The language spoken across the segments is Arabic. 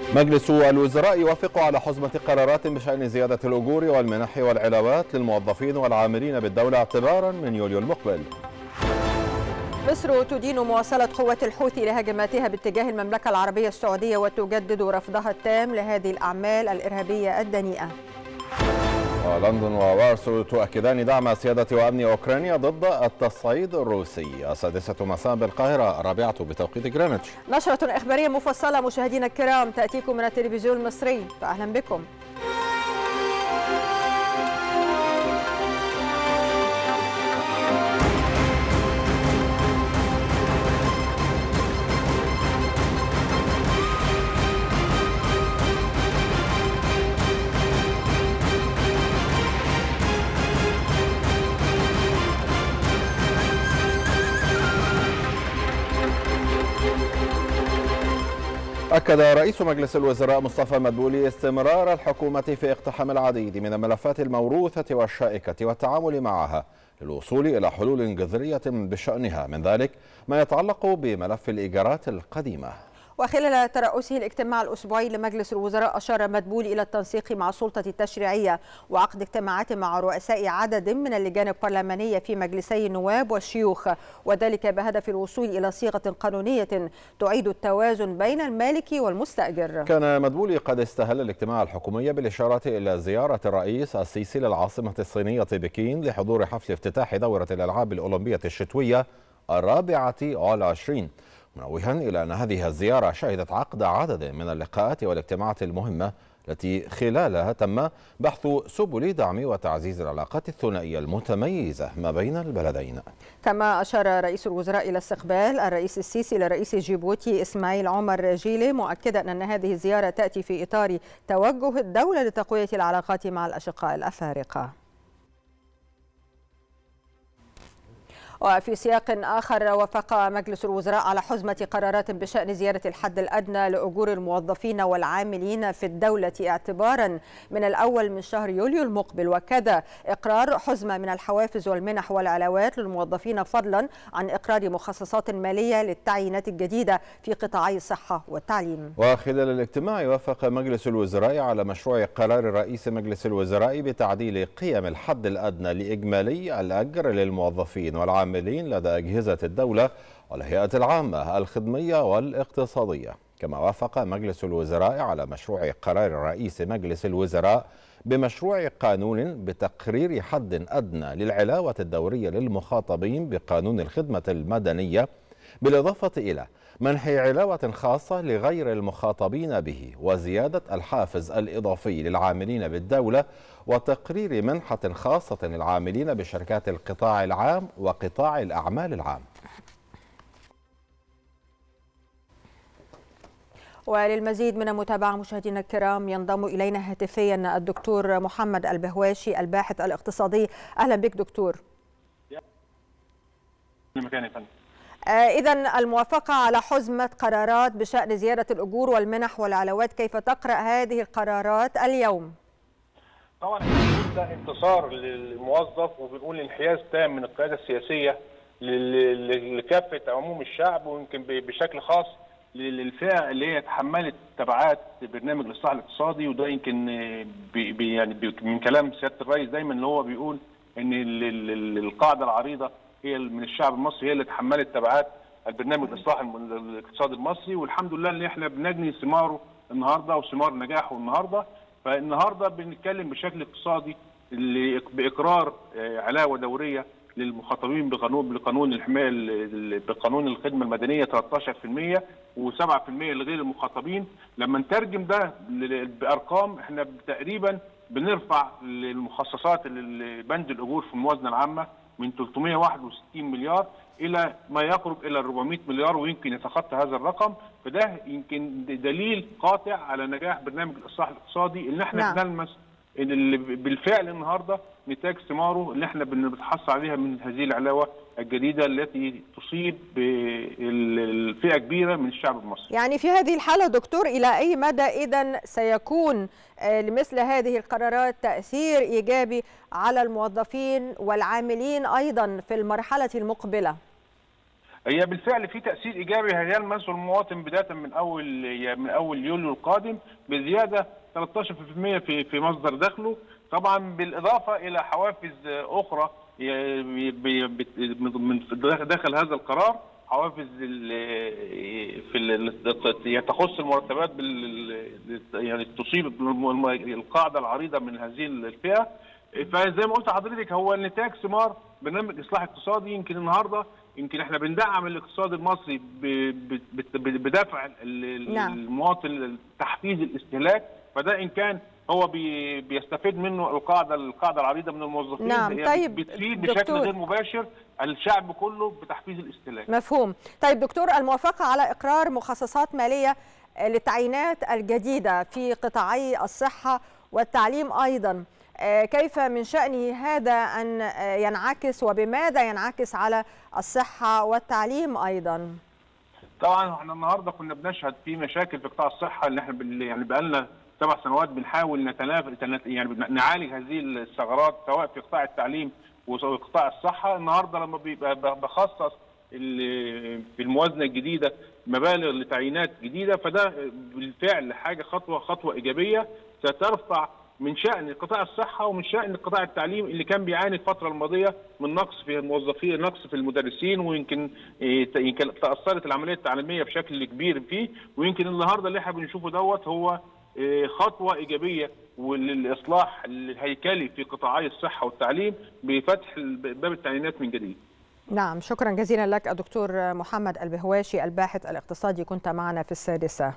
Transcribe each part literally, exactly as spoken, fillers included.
مجلس الوزراء يوافق على حزمة قرارات بشأن زيادة الأجور والمنح والعلاوات للموظفين والعاملين بالدولة اعتبارا من يوليو المقبل. مصر تدين مواصلة قوات الحوثي لهجماتها باتجاه المملكة العربية السعودية وتجدد رفضها التام لهذه الأعمال الإرهابية الدنيئة. ولندن ووارسو تؤكدان دعم سيادة وأمن أوكرانيا ضد التصعيد الروسي. السادسة مساء بالقاهرة، الرابعة بتوقيت جرينتش. نشرة إخبارية مفصلة مشاهدينا الكرام تأتيكم من التلفزيون المصري، فأهلا بكم. أكد رئيس مجلس الوزراء مصطفى مدبولي استمرار الحكومة في اقتحام العديد من الملفات الموروثة والشائكة والتعامل معها للوصول إلى حلول جذرية بشأنها، من ذلك ما يتعلق بملف الإيجارات القديمة. وخلال ترأسه الاجتماع الأسبوعي لمجلس الوزراء أشار مدبولي إلى التنسيق مع السلطة التشريعية وعقد اجتماعات مع رؤساء عدد من اللجان البرلمانية في مجلسي النواب والشيوخ، وذلك بهدف الوصول إلى صيغة قانونية تعيد التوازن بين المالك والمستأجر. كان مدبولي قد استهل الاجتماع الحكومي بالإشارة إلى زيارة الرئيس السيسي للعاصمة الصينية بكين لحضور حفل افتتاح دورة الألعاب الأولمبية الشتوية الرابعة والعشرين، منوها إلى أن هذه الزيارة شهدت عقد عدد من اللقاءات والاجتماعات المهمة التي خلالها تم بحث سبل دعم وتعزيز العلاقات الثنائية المتميزة ما بين البلدين. كما أشار رئيس الوزراء إلى استقبال الرئيس السيسي لرئيس جيبوتي إسماعيل عمر جيلي، مؤكدا أن هذه الزيارة تأتي في إطار توجه الدولة لتقوية العلاقات مع الأشقاء الأفارقة. وفي سياق آخر، وافق مجلس الوزراء على حزمة قرارات بشأن زيادة الحد الأدنى لأجور الموظفين والعاملين في الدولة اعتبارا من الأول من شهر يوليو المقبل، وكذا إقرار حزمة من الحوافز والمنح والعلاوات للموظفين فضلا عن إقرار مخصصات مالية للتعيينات الجديدة في قطاعي الصحة والتعليم. وخلال الاجتماع وافق مجلس الوزراء على مشروع قرار رئيس مجلس الوزراء بتعديل قيم الحد الأدنى لإجمالي الأجر للموظفين والعاملين لدى أجهزة الدولة والهيئات العامة الخدمية والاقتصادية. كما وافق مجلس الوزراء على مشروع قرار رئيس مجلس الوزراء بمشروع قانون بتقرير حد أدنى للعلاوة الدورية للمخاطبين بقانون الخدمة المدنية، بالإضافة إلى منح علاوة خاصة لغير المخاطبين به، وزيادة الحافز الإضافي للعاملين بالدولة، وتقرير منحة خاصة للعاملين بشركات القطاع العام وقطاع الأعمال العام. وللمزيد من المتابعة مشاهدينا الكرام ينضم إلينا هاتفيا الدكتور محمد البهواشي الباحث الاقتصادي. أهلا بك دكتور. إذا الموافقة على حزمة قرارات بشأن زيادة الأجور والمنح والعلاوات، كيف تقرأ هذه القرارات اليوم؟ طبعا بنقول ده انتصار للموظف، وبنقول انحياز تام من القيادة السياسية لكافة عموم الشعب، ويمكن بشكل خاص للفئة اللي هي تحملت تبعات برنامج الإصلاح الاقتصادي. وده يمكن بي بي يعني بي من كلام سيادة الرئيس دايما اللي هو بيقول ان القاعدة العريضة هي من الشعب المصري هي اللي تحملت تبعات البرنامج الاصلاح الاقتصادي المصري، والحمد لله ان احنا بنجني ثماره النهارده وثمار نجاحه النهارده. فالنهارده بنتكلم بشكل اقتصادي باقرار علاوه دوريه للمخاطبين بقانون بقانون الحمايه بقانون الخدمه المدنيه ثلاثة عشر بالمئة وسبعة بالمئة لغير المخاطبين. لما نترجم ده بارقام، احنا تقريبا بنرفع المخصصات بند الاجور في الموازنه العامه من ثلاثمئة وواحد وستين مليار الى ما يقرب الى أربعمئة مليار، ويمكن يتخطى هذا الرقم. فده يمكن دليل قاطع على نجاح برنامج الاصلاح الاقتصادي اللي احنا نعم. بنلمس ان اللي بالفعل النهارده نتاج ثماره اللي احنا بنتحصل عليها من هذه العلاوه الجديده التي تصيب الفئه كبيره من الشعب المصري. يعني في هذه الحاله دكتور، الى اي مدى اذا سيكون لمثل هذه القرارات تاثير ايجابي على الموظفين والعاملين ايضا في المرحله المقبله؟ هي بالفعل في تاثير ايجابي هيلمسه المواطن بدايه من اول من اول يوليو القادم بزياده ثلاثة عشر بالمئة في في مصدر دخله، طبعا بالاضافه الى حوافز اخرى من داخل هذا القرار، حوافز في تخص المرتبات يعني تصيب القاعده العريضه من هذه الفئه. فزي ما قلت لحضرتك هو نتاج ثمار برنامج اصلاح اقتصادي. يمكن النهارده يمكن احنا بندعم الاقتصاد المصري بدفع المواطن تحفيز الاستهلاك، فده ان كان هو بيستفيد منه القاعده القاعده العريضه من الموظفين. نعم. طيب بتفيد بشكل غير مباشر الشعب كله بتحفيز الاستهلاك. مفهوم. طيب دكتور، الموافقه على اقرار مخصصات ماليه للتعيينات الجديده في قطاعي الصحه والتعليم ايضا، كيف من شأنه هذا أن ينعكس وبماذا ينعكس على الصحة والتعليم أيضا؟ طبعا احنا النهارده كنا بنشهد في مشاكل في قطاع الصحة اللي احنا يعني بقالنا سبع سنوات بنحاول نتنافس يعني نعالج هذه الثغرات سواء في قطاع التعليم وقطاع الصحة. النهارده لما بيبقى بخصص في الموازنة الجديدة مبالغ لتعيينات جديدة، فده بالفعل حاجة خطوة خطوة إيجابية سترفع من شأن قطاع الصحة ومن شأن قطاع التعليم اللي كان بيعاني الفترة الماضية من نقص في الموظفين، نقص في المدرسين، ويمكن يمكن تأثرت العملية التعليمية بشكل كبير فيه. ويمكن النهارده اللي احنا بنشوفه دوت هو خطوة إيجابية وللإصلاح الهيكلي في قطاعي الصحة والتعليم بفتح باب التعيينات من جديد. نعم، شكرا جزيلا لك الدكتور محمد البهواشي الباحث الاقتصادي، كنت معنا في السادسة.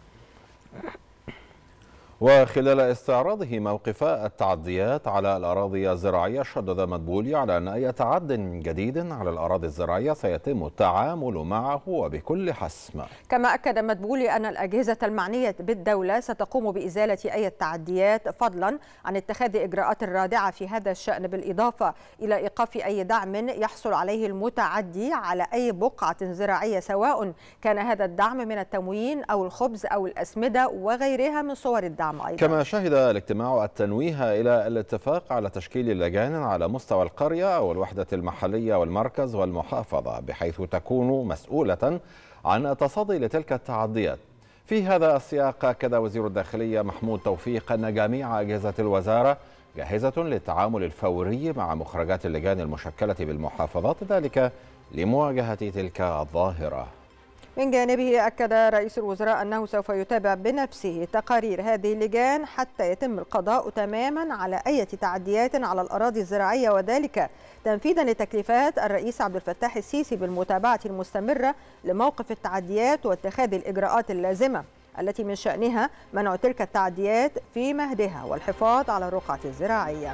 وخلال استعراضه موقف التعديات على الأراضي الزراعية، شدد مدبولي على أن أي تعد جديد على الأراضي الزراعية سيتم التعامل معه وبكل حسم. كما أكد مدبولي أن الأجهزة المعنية بالدولة ستقوم بإزالة أي تعديات فضلا عن اتخاذ إجراءات رادعة في هذا الشأن، بالإضافة إلى إيقاف أي دعم يحصل عليه المتعدي على أي بقعة زراعية، سواء كان هذا الدعم من التموين أو الخبز أو الأسمدة وغيرها من صور الدعم. أيضا. كما شهد الاجتماع التنويه إلى الاتفاق على تشكيل لجان على مستوى القرية أو الوحدة المحلية والمركز والمحافظة، بحيث تكون مسؤولة عن التصدي لتلك التعديات. في هذا السياق أكد وزير الداخلية محمود توفيق أن جميع أجهزة الوزارة جاهزة للتعامل الفوري مع مخرجات اللجان المشكلة بالمحافظات، ذلك لمواجهة تلك الظاهرة. من جانبه أكد رئيس الوزراء أنه سوف يتابع بنفسه تقارير هذه اللجان حتى يتم القضاء تماما على أي تعديات على الأراضي الزراعية، وذلك تنفيذا لتكليفات الرئيس عبد الفتاح السيسي بالمتابعة المستمرة لموقف التعديات واتخاذ الإجراءات اللازمة التي من شأنها منع تلك التعديات في مهدها والحفاظ على الرقعة الزراعية.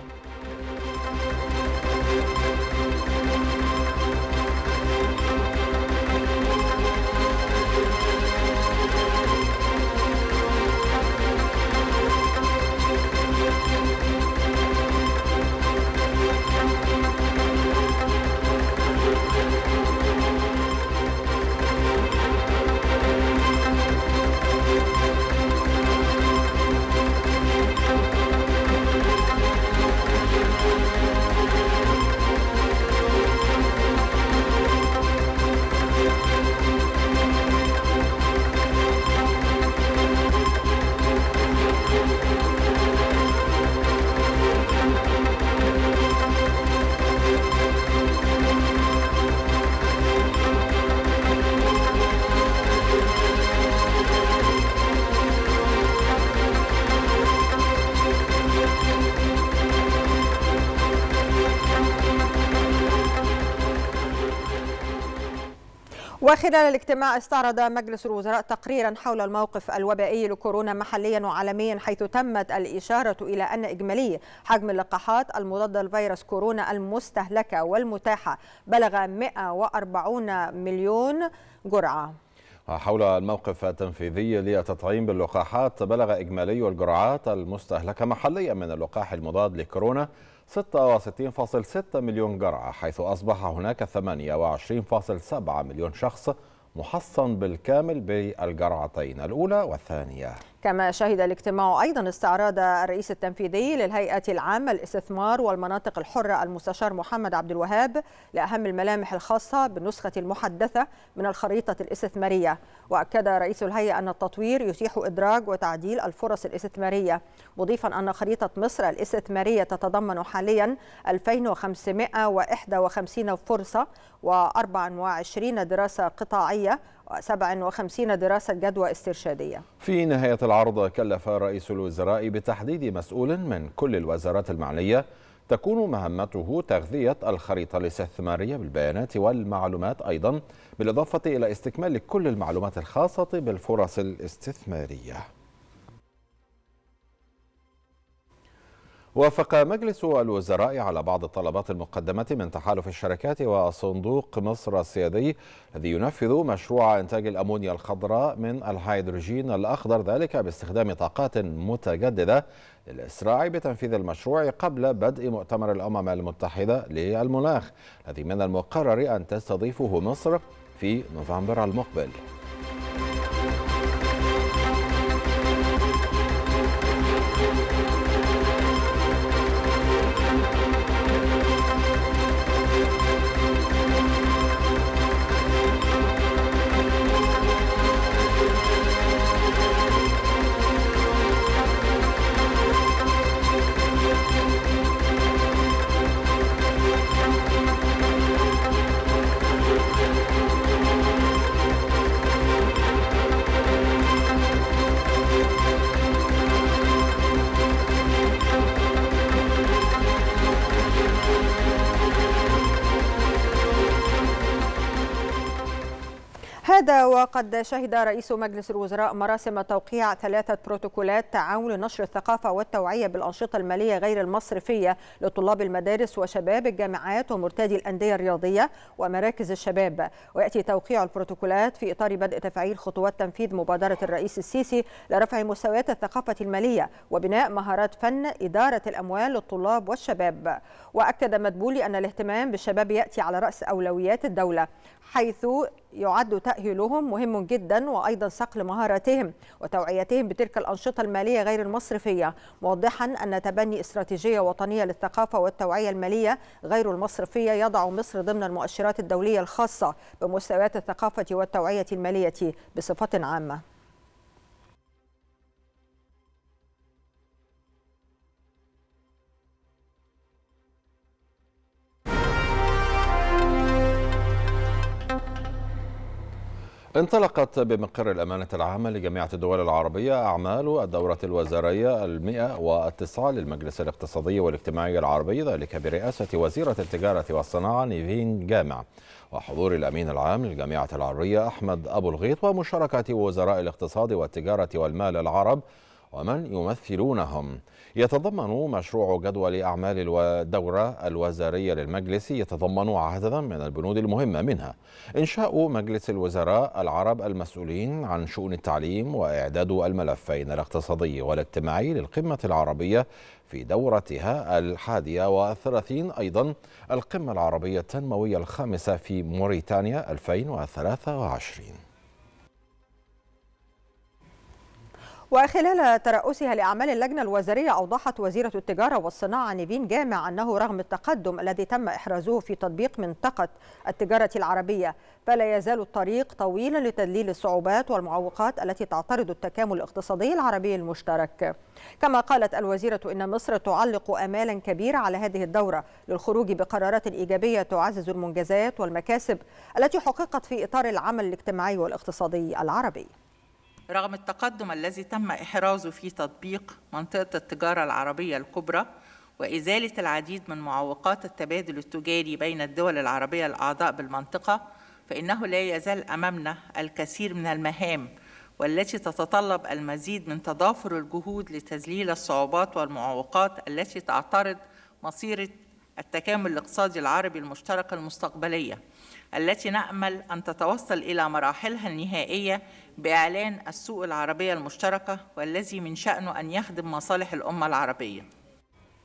وخلال الاجتماع استعرض مجلس الوزراء تقريرا حول الموقف الوبائي لكورونا محليا وعالميا، حيث تمت الإشارة إلى أن إجمالي حجم اللقاحات المضادة لفيروس كورونا المستهلكة والمتاحة بلغ مئة وأربعين مليون جرعة. حول الموقف التنفيذي للتطعيم باللقاحات، بلغ إجمالي الجرعات المستهلكة محليا من اللقاح المضاد لكورونا ستة وستين فاصلة ستة مليون جرعة، حيث أصبح هناك ثمانية وعشرين فاصلة سبعة مليون شخص محصن بالكامل بالجرعتين الأولى والثانية. كما شهد الاجتماع أيضا استعراض الرئيس التنفيذي للهيئة العامة للاستثمار والمناطق الحرة المستشار محمد عبد الوهاب لأهم الملامح الخاصة بالنسخة المحدثة من الخريطة الاستثمارية. وأكد رئيس الهيئة أن التطوير يتيح إدراج وتعديل الفرص الاستثمارية، مضيفا أن خريطة مصر الاستثمارية تتضمن حاليا ألفين وخمسمائة وواحد وخمسين فرصة وأربعة وعشرين دراسة قطاعية وسبعة وخمسين دراسة جدوى استرشادية. في نهاية العرض كلف رئيس الوزراء بتحديد مسؤول من كل الوزارات المعنية تكون مهمته تغذية الخريطة الاستثمارية بالبيانات والمعلومات، أيضا بالإضافة إلى استكمال كل المعلومات الخاصة بالفرص الاستثمارية. وافق مجلس الوزراء على بعض الطلبات المقدمة من تحالف الشركات وصندوق مصر السيادي الذي ينفذ مشروع إنتاج الأمونيا الخضراء من الهيدروجين الأخضر، ذلك باستخدام طاقات متجددة للإسراع بتنفيذ المشروع قبل بدء مؤتمر الأمم المتحدة للمناخ الذي من المقرر أن تستضيفه مصر في نوفمبر المقبل. هذا وقد شهد رئيس مجلس الوزراء مراسم توقيع ثلاثة بروتوكولات تعاون لنشر الثقافة والتوعية بالأنشطة المالية غير المصرفية لطلاب المدارس وشباب الجامعات ومرتادي الأندية الرياضية ومراكز الشباب. ويأتي توقيع البروتوكولات في إطار بدء تفعيل خطوات تنفيذ مبادرة الرئيس السيسي لرفع مستويات الثقافة المالية وبناء مهارات فن إدارة الأموال للطلاب والشباب. وأكد مدبولي أن الاهتمام بالشباب يأتي على رأس أولويات الدولة، حيث يعد تأهيلهم مهم جدا وأيضا صقل مهاراتهم وتوعيتهم بتلك الأنشطة المالية غير المصرفية، موضحا أن تبني استراتيجية وطنية للثقافة والتوعية المالية غير المصرفية يضع مصر ضمن المؤشرات الدولية الخاصة بمستويات الثقافة والتوعية المالية بصفة عامة. انطلقت بمقر الأمانة العامة لجامعة الدول العربية أعمال الدورة الوزارية المئة والتسعة للمجلس الاقتصادي والاجتماعي العربي، ذلك برئاسة وزيرة التجارة والصناعة نيفين جامع وحضور الأمين العام للجامعة العربية أحمد أبو الغيط ومشاركة وزراء الاقتصاد والتجارة والمال العرب ومن يمثلونهم. يتضمن مشروع جدول أعمال الدورة الوزارية للمجلس يتضمن عددا من البنود المهمة، منها إنشاء مجلس الوزراء العرب المسؤولين عن شؤون التعليم وإعداد الملفين الاقتصادي والاجتماعي للقمة العربية في دورتها الحادية والثلاثين، أيضا القمة العربية التنموية الخامسة في موريتانيا ألفين وثلاثة وعشرين. وخلال ترأسها لأعمال اللجنة الوزارية أوضحت وزيرة التجارة والصناعة نيفين جامع أنه رغم التقدم الذي تم إحرازه في تطبيق منطقة التجارة العربية فلا يزال الطريق طويلا لتذليل الصعوبات والمعوقات التي تعترض التكامل الاقتصادي العربي المشترك. كما قالت الوزيرة إن مصر تعلق آمالا كبيرة على هذه الدورة للخروج بقرارات إيجابية تعزز المنجزات والمكاسب التي حققت في إطار العمل الاجتماعي والاقتصادي العربي. رغم التقدم الذي تم إحرازه في تطبيق منطقة التجارة العربية الكبرى وإزالة العديد من معوقات التبادل التجاري بين الدول العربية الأعضاء بالمنطقة، فإنه لا يزال أمامنا الكثير من المهام والتي تتطلب المزيد من تضافر الجهود لتذليل الصعوبات والمعوقات التي تعترض مصير التكامل الاقتصادي العربي المشترك المستقبلية، التي نأمل أن تتوصل إلى مراحلها النهائية بإعلان السوق العربية المشتركة، والذي من شأنه أن يخدم مصالح الأمة العربية.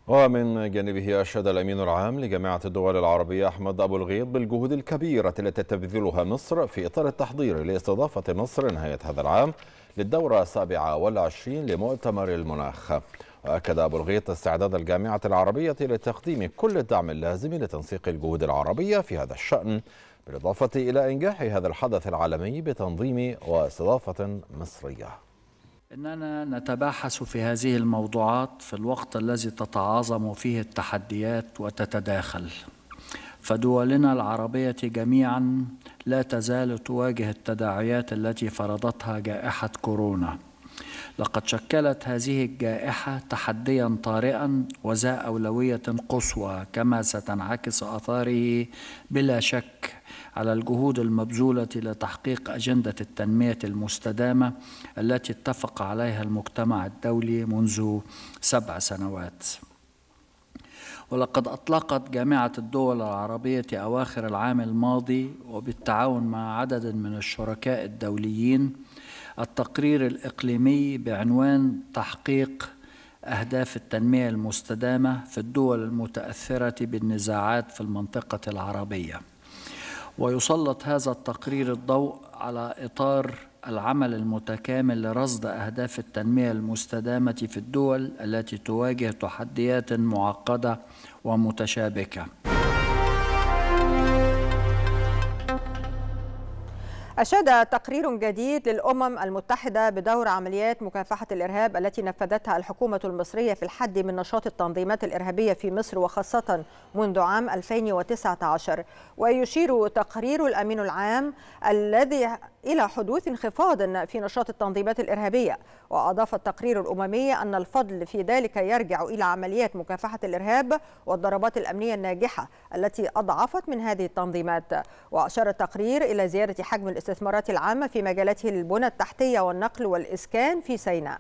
ومن جانبه أشاد الأمين العام لجامعة الدول العربية أحمد أبو الغيط بالجهود الكبيرة التي تبذلها مصر في إطار التحضير لاستضافة مصر نهاية هذا العام للدورة السابعة والعشرين لمؤتمر المناخ. وأكد أبو الغيط استعداد الجامعة العربية لتقديم كل الدعم اللازم لتنسيق الجهود العربية في هذا الشأن، بالإضافة إلى إنجاح هذا الحدث العالمي بتنظيم واستضافة مصرية. إننا نتباحث في هذه الموضوعات في الوقت الذي تتعاظم فيه التحديات وتتداخل، فدولنا العربية جميعا لا تزال تواجه التداعيات التي فرضتها جائحة كورونا. لقد شكلت هذه الجائحة تحديا طارئا وذا أولوية قصوى، كما ستنعكس آثاره بلا شك على الجهود المبذولة لتحقيق أجندة التنمية المستدامة التي اتفق عليها المجتمع الدولي منذ سبع سنوات. ولقد أطلقت جامعة الدول العربية أواخر العام الماضي وبالتعاون مع عدد من الشركاء الدوليين التقرير الإقليمي بعنوان تحقيق أهداف التنمية المستدامة في الدول المتأثرة بالنزاعات في المنطقة العربية. ويسلط هذا التقرير الضوء على إطار العمل المتكامل لرصد أهداف التنمية المستدامة في الدول التي تواجه تحديات معقدة ومتشابكة. أشاد تقرير جديد للأمم المتحدة بدور عمليات مكافحة الإرهاب التي نفذتها الحكومة المصرية في الحد من نشاط التنظيمات الإرهابية في مصر وخاصة منذ عام ألفين وتسعة عشر. ويشير تقرير الأمين العام الذي إلى حدوث انخفاض في نشاط التنظيمات الإرهابية. وأضاف التقرير الأممي أن الفضل في ذلك يرجع إلى عمليات مكافحة الإرهاب والضربات الأمنية الناجحة التي أضعفت من هذه التنظيمات. وأشار التقرير إلى زيادة حجم الاستثمارات العامة في مجالاته البنى التحتية والنقل والإسكان في سيناء.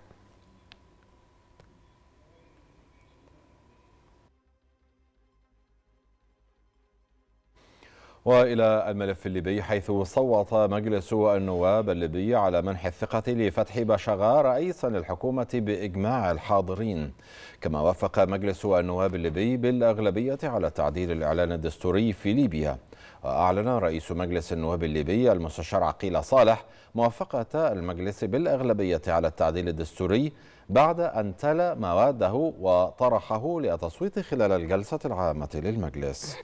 وإلى الملف الليبي، حيث صوت مجلس النواب الليبي على منح الثقة لفتحي باشغا رئيسا للحكومة بإجماع الحاضرين. كما وافق مجلس النواب الليبي بالأغلبية على تعديل الإعلان الدستوري في ليبيا. وأعلن رئيس مجلس النواب الليبي المستشار عقيل صالح موافقة المجلس بالأغلبية على التعديل الدستوري بعد أن تلا مواده وطرحه للتصويت خلال الجلسة العامة للمجلس.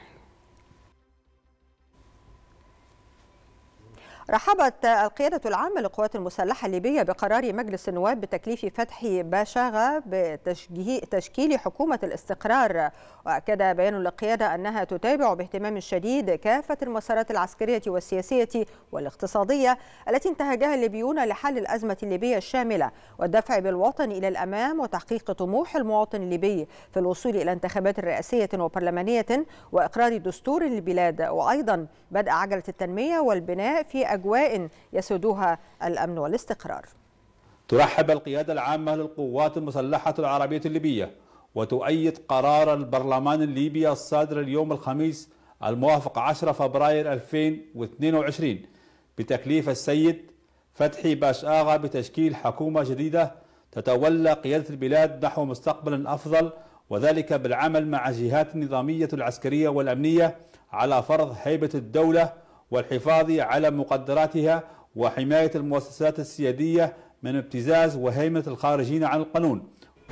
رحبت القيادة العامة للقوات المسلحة الليبية بقرار مجلس النواب بتكليف فتحي باشغا بتشكيل حكومة الاستقرار. وأكد بيان للقيادة أنها تتابع باهتمام شديد كافة المسارات العسكرية والسياسية والاقتصادية التي انتهجها الليبيون لحل الأزمة الليبية الشاملة والدفع بالوطن إلى الأمام وتحقيق طموح المواطن الليبي في الوصول إلى انتخابات رئاسية وبرلمانية وإقرار دستور للبلاد، وأيضا بدء عجلة التنمية والبناء في أجواء يسودها الأمن والاستقرار. ترحب القيادة العامة للقوات المسلحة العربية الليبية وتؤيد قرار البرلمان الليبي الصادر اليوم الخميس الموافق عشرة فبراير ألفين واثنين وعشرين بتكليف السيد فتحي باشغا بتشكيل حكومة جديدة تتولى قيادة البلاد نحو مستقبل أفضل، وذلك بالعمل مع الجهات النظامية العسكرية والأمنية على فرض هيبة الدولة والحفاظ على مقدراتها وحماية المؤسسات السيادية من ابتزاز وهيمنة الخارجين عن القانون.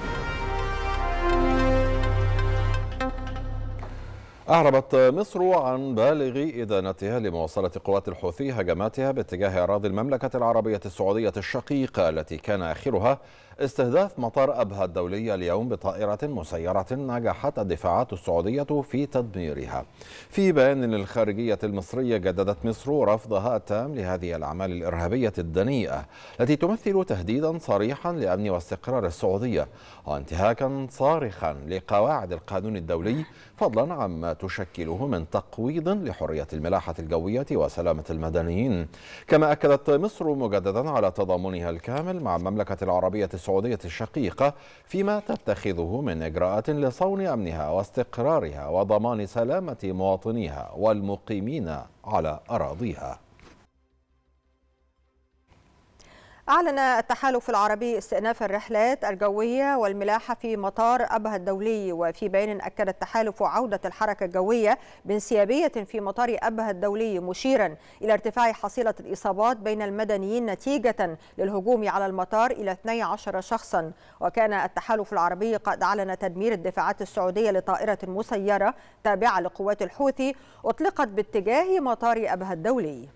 أعربت مصر عن بالغ إدانتها لمواصلة قوات الحوثي هجماتها باتجاه أراضي المملكة العربية السعودية الشقيقة التي كان آخرها استهداف مطار أبها الدولي اليوم بطائرة مسيرة نجحت الدفاعات السعودية في تدميرها. في بيان للخارجية المصرية جددت مصر رفضها التام لهذه الأعمال الإرهابية الدنيئة التي تمثل تهديدا صريحا لأمن واستقرار السعودية وانتهاكا صارخا لقواعد القانون الدولي، فضلا عما تشكله من تقويض لحرية الملاحة الجوية وسلامة المدنيين. كما أكدت مصر مجددا على تضامنها الكامل مع المملكة العربية السعودية الشقيقة فيما تتخذه من إجراءات لصون أمنها واستقرارها وضمان سلامة مواطنيها والمقيمين على أراضيها. أعلن التحالف العربي استئناف الرحلات الجوية والملاحة في مطار أبها الدولي، وفي بيان أكد التحالف عودة الحركة الجوية بانسيابية في مطار أبها الدولي، مشيرا إلى ارتفاع حصيلة الإصابات بين المدنيين نتيجة للهجوم على المطار إلى اثني عشر شخصا. وكان التحالف العربي قد أعلن تدمير الدفاعات السعودية لطائرة مسيرة تابعة لقوات الحوثي أطلقت باتجاه مطار أبها الدولي.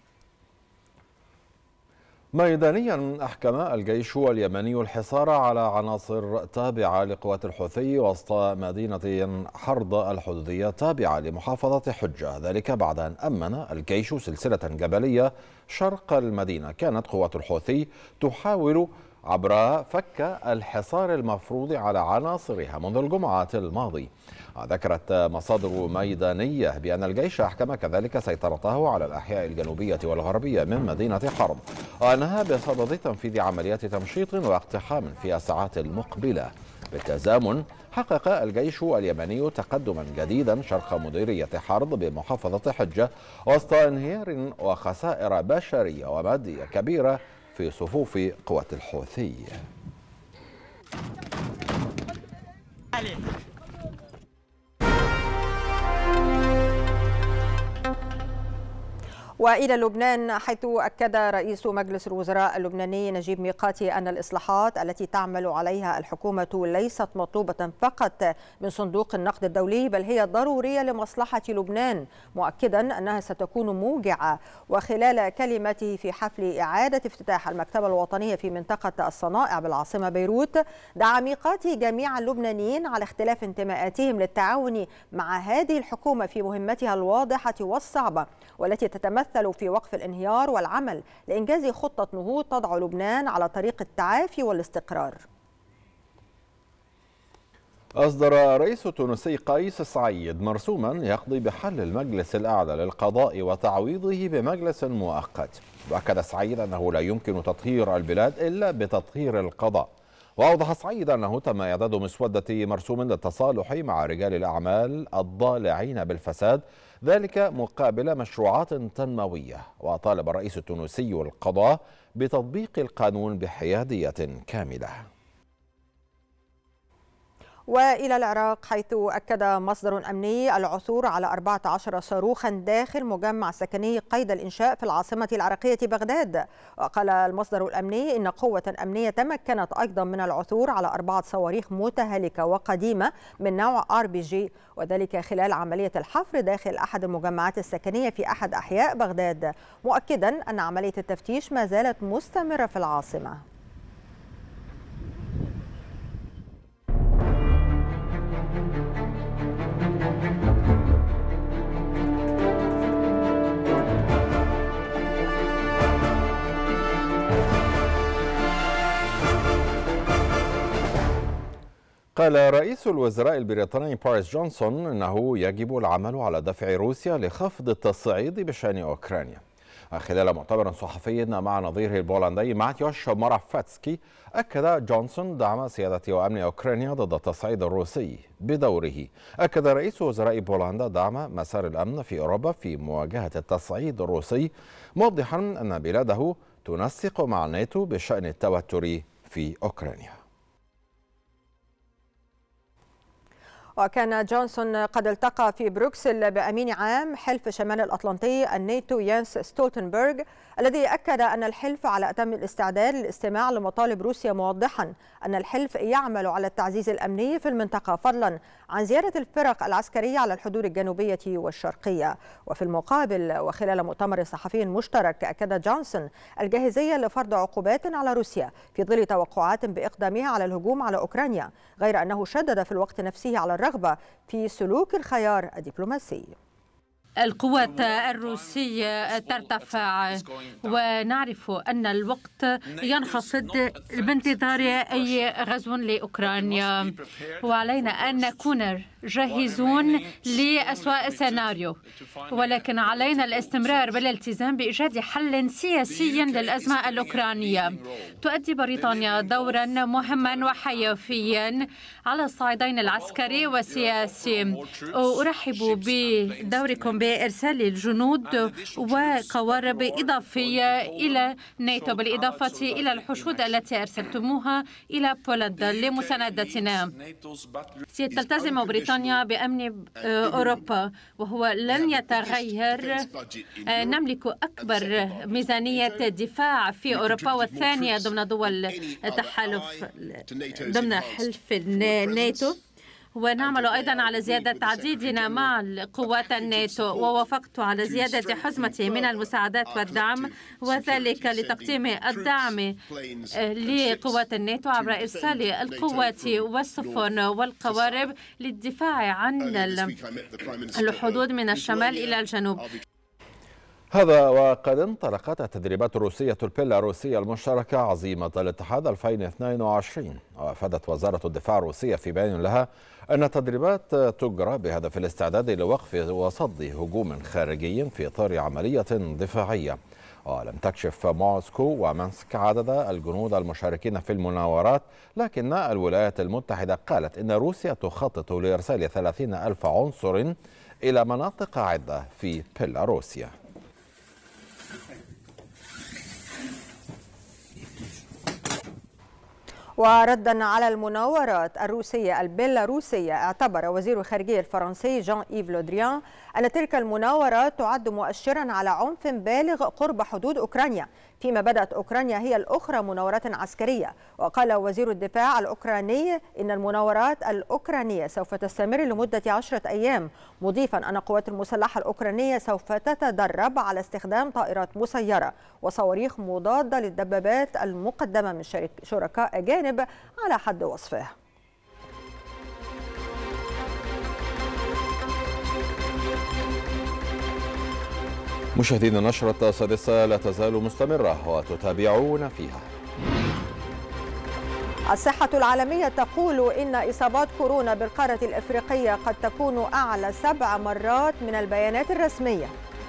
ميدانيا أحكم الجيش اليمني الحصار على عناصر تابعة لقوات الحوثي وسط مدينة حرض الحدودية تابعة لمحافظة حجة، ذلك بعد أن أمن الجيش سلسلة جبلية شرق المدينة كانت قوات الحوثي تحاول عبر فك الحصار المفروض على عناصرها منذ الجمعة الماضي. ذكرت مصادر ميدانية بأن الجيش أحكم كذلك سيطرته على الأحياء الجنوبية والغربية من مدينة حرب، وأنها بصدد تنفيذ عمليات تمشيط واقتحام في الساعات المقبلة. بالتزامن حقق الجيش اليمني تقدما جديدا شرق مديرية حرب بمحافظة حجة وسط انهيار وخسائر بشرية ومادية كبيرة في صفوف قوات الحوثي. وإلى لبنان، حيث أكد رئيس مجلس الوزراء اللبناني نجيب ميقاتي أن الإصلاحات التي تعمل عليها الحكومة ليست مطلوبة فقط من صندوق النقد الدولي، بل هي ضرورية لمصلحة لبنان، مؤكدا أنها ستكون موجعة. وخلال كلمته في حفل إعادة افتتاح المكتبة الوطنية في منطقة الصنائع بالعاصمة بيروت، دعا ميقاتي جميع اللبنانيين على اختلاف انتماءاتهم للتعاون مع هذه الحكومة في مهمتها الواضحة والصعبة، والتي تتمثل في وقف الانهيار والعمل لإنجاز خطة نهوض تضع لبنان على طريق التعافي والاستقرار. أصدر الرئيس التونسي قيس سعيد مرسوما يقضي بحل المجلس الأعلى للقضاء وتعويضه بمجلس مؤقت. وأكد سعيد أنه لا يمكن تطهير البلاد إلا بتطهير القضاء. وأوضح سعيد أنه تم إعداد مسودة مرسوم للتصالح مع رجال الأعمال الضالعين بالفساد، ذلك مقابل مشروعات تنموية. وطالب الرئيس التونسي القضاء بتطبيق القانون بحيادية كاملة. وإلى العراق، حيث أكد مصدر أمني العثور على أربعة عشر صاروخا داخل مجمع سكني قيد الإنشاء في العاصمة العراقية بغداد. وقال المصدر الأمني إن قوة أمنية تمكنت أيضا من العثور على أربعة صواريخ متهالكة وقديمة من نوع آر بي جي، وذلك خلال عملية الحفر داخل أحد المجمعات السكنية في أحد أحياء بغداد، مؤكدا أن عملية التفتيش ما زالت مستمرة في العاصمة. قال رئيس الوزراء البريطاني بوريس جونسون إنه يجب العمل على دفع روسيا لخفض التصعيد بشأن أوكرانيا. خلال مؤتمر صحفي مع نظيره البولندي ماتيوش مورافاتسكي، أكد جونسون دعم سيادة وأمن أوكرانيا ضد التصعيد الروسي. بدوره أكد رئيس وزراء بولندا دعم مسار الأمن في أوروبا في مواجهة التصعيد الروسي، موضحا أن بلاده تنسق مع الناتو بشأن التوتر في أوكرانيا. وكان جونسون قد التقى في بروكسل بأمين عام حلف شمال الأطلنطي الناتو يانس ستولتنبرغ، الذي أكد أن الحلف على أتم الاستعداد للاستماع لمطالب روسيا، موضحا أن الحلف يعمل على التعزيز الأمني في المنطقة فضلا عن زيادة الفرق العسكرية على الحدود الجنوبية والشرقية. وفي المقابل وخلال مؤتمر صحفي مشترك، أكد جونسون الجاهزية لفرض عقوبات على روسيا في ظل توقعات بإقدامها على الهجوم على أوكرانيا، غير أنه شدد في الوقت نفسه على الرغبة في سلوك الخيار الدبلوماسي. القوات الروسية ترتفع ونعرف أن الوقت ينخفض بانتظار أي غزو لأوكرانيا، وعلينا أن نكون جاهزون لأسوأ سيناريو، ولكن علينا الاستمرار بالالتزام بإيجاد حل سياسي للأزمة الأوكرانية. تؤدي بريطانيا دورا مهما وحيويا على الصعيدين العسكري والسياسي. أرحب بدوركم بإرسال الجنود وقوارب إضافية إلى ناتو، بالإضافة إلى الحشود التي أرسلتموها إلى بولندا لمساندتنا. ستلتزم بريطانيا بأمن أوروبا وهو لن يتغير. نملك أكبر ميزانية دفاع في أوروبا والثانية ضمن دول تحالف ضمن حلف الناتو، ونعمل أيضا على زيادة عديدنا مع قوات الناتو، ووافقت على زيادة حزمة من المساعدات والدعم، وذلك لتقديم الدعم لقوات الناتو عبر إرسال القوات والسفن والقوارب للدفاع عن الحدود من الشمال إلى الجنوب. هذا وقد انطلقت التدريبات الروسية البيلاروسية المشتركة عظيمة الاتحاد ألفين واثنين وعشرين، وأفادت وزارة الدفاع الروسية في بيان لها أن التدريبات تجرى بهدف الاستعداد لوقف وصد هجوم خارجي في إطار عملية دفاعية. ولم تكشف موسكو ومنسك عدد الجنود المشاركين في المناورات، لكن الولايات المتحدة قالت إن روسيا تخطط لإرسال ثلاثين ألف عنصر إلى مناطق عدة في بيلاروسيا. وردا على المناورات الروسية البيلاروسية، اعتبر وزير الخارجية الفرنسي جان إيف لودريان أن تلك المناورات تعد مؤشرا على عنف بالغ قرب حدود أوكرانيا، فيما بدأت أوكرانيا هي الأخرى مناورات عسكرية. وقال وزير الدفاع الأوكراني إن المناورات الأوكرانية سوف تستمر لمدة عشرة أيام، مضيفا أن القوات المسلحة الأوكرانية سوف تتدرب على استخدام طائرات مسيرة وصواريخ مضادة للدبابات المقدمة من شركاء أجانب على حد وصفه. مشاهدينا، النشرة السادسة لا تزال مستمرة وتتابعون فيها. الصحة العالمية تقول إن إصابات كورونا بالقارة الإفريقية قد تكون أعلى سبع مرات من البيانات الرسمية.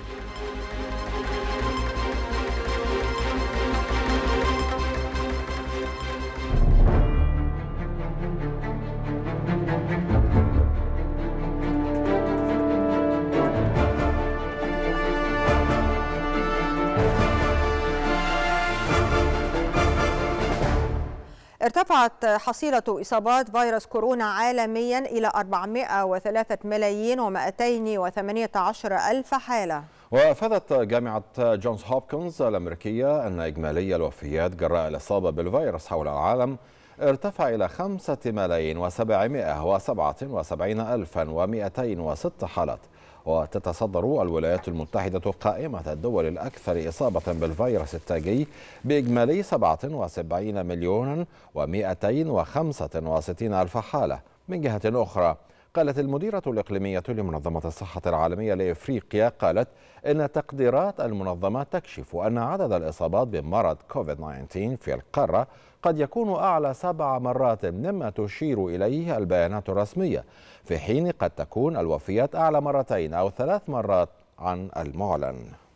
ارتفعت حصيلة إصابات فيروس كورونا عالميا إلى أربعمائة وثلاثة ملايين ومئتين وثمانية عشر ألف حالة. وأفادت جامعة جونز هوبكنز الأمريكية أن إجمالي الوفيات جراء الإصابة بالفيروس حول العالم ارتفع إلى خمسة ملايين وسبعمائة وسبعة وسبعين ألفا ومئتين وست حالات. وتتصدر الولايات المتحدة قائمة الدول الأكثر إصابة بالفيروس التاجي بإجمالي سبعة وسبعين مليون ومئتين وخمسة وستين ألف حالة. من جهة أخرى، قالت المديرة الإقليمية لمنظمة الصحة العالمية لإفريقيا قالت إن تقديرات المنظمة تكشف أن عدد الإصابات بمرض كوفيد تسعة عشر في القارة قد يكون أعلى سبع مرات مما تشير إليه البيانات الرسمية، في حين قد تكون الوفيات أعلى مرتين أو ثلاث مرات عن المعلن.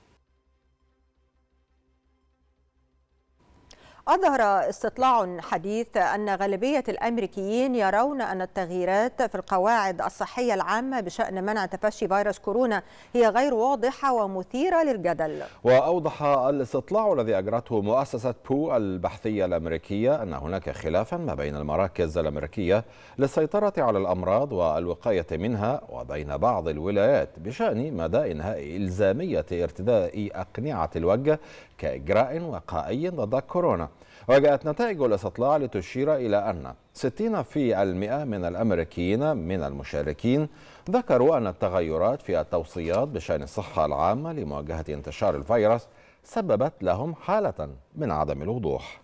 أظهر استطلاع حديث أن غالبية الأمريكيين يرون أن التغييرات في القواعد الصحية العامة بشأن منع تفشي فيروس كورونا هي غير واضحة ومثيرة للجدل. وأوضح الاستطلاع الذي أجرته مؤسسة بو البحثية الأمريكية أن هناك خلافا ما بين المراكز الأمريكية للسيطرة على الأمراض والوقاية منها وبين بعض الولايات بشأن مدى إنهاء إلزامية ارتداء أقنعة الوجه كإجراء وقائي ضد كورونا. وجاءت نتائج الاستطلاع لتشير إلى أن ستين بالمئة من الأمريكيين من المشاركين ذكروا أن التغيرات في التوصيات بشأن الصحة العامة لمواجهة انتشار الفيروس سببت لهم حالة من عدم الوضوح.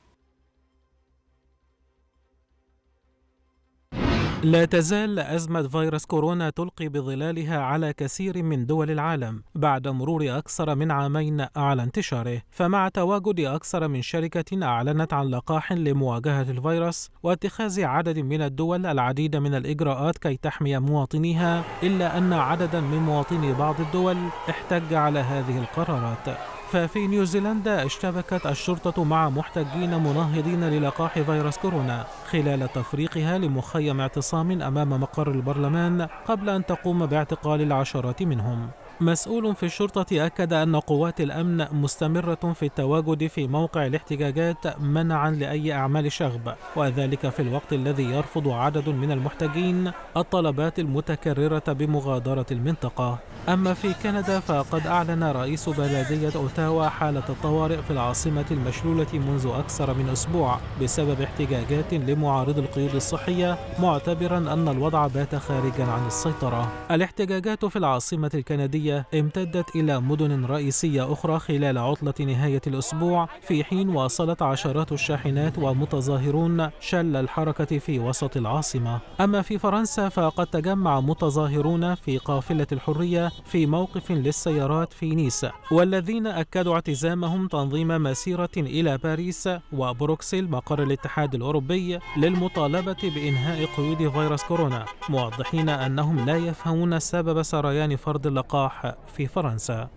لا تزال أزمة فيروس كورونا تلقي بظلالها على كثير من دول العالم بعد مرور أكثر من عامين على انتشاره، فمع تواجد أكثر من شركة أعلنت عن لقاح لمواجهة الفيروس واتخاذ عدد من الدول العديد من الإجراءات كي تحمي مواطنيها، إلا أن عددا من مواطني بعض الدول احتج على هذه القرارات. ففي نيوزيلندا اشتبكت الشرطة مع محتجين مناهضين للقاح فيروس كورونا خلال تفريقها لمخيم اعتصام أمام مقر البرلمان قبل أن تقوم باعتقال العشرات منهم. مسؤول في الشرطة أكد أن قوات الأمن مستمرة في التواجد في موقع الاحتجاجات منعا لأي أعمال شغب، وذلك في الوقت الذي يرفض عدد من المحتجين الطلبات المتكررة بمغادرة المنطقة. أما في كندا فقد أعلن رئيس بلدية أوتاوا حالة الطوارئ في العاصمة المشلولة منذ أكثر من أسبوع بسبب احتجاجات لمعارض القيود الصحية، معتبرا أن الوضع بات خارجا عن السيطرة. الاحتجاجات في العاصمة الكندية امتدت إلى مدن رئيسية أخرى خلال عطلة نهاية الأسبوع، في حين واصلت عشرات الشاحنات ومتظاهرون شل الحركة في وسط العاصمة. أما في فرنسا فقد تجمع متظاهرون في قافلة الحرية في موقف للسيارات في نيس، والذين أكدوا اعتزامهم تنظيم مسيرة إلى باريس وبروكسل مقر الاتحاد الأوروبي للمطالبة بإنهاء قيود فيروس كورونا، موضحين أنهم لا يفهمون سبب سريان فرض اللقاح في فرنسا.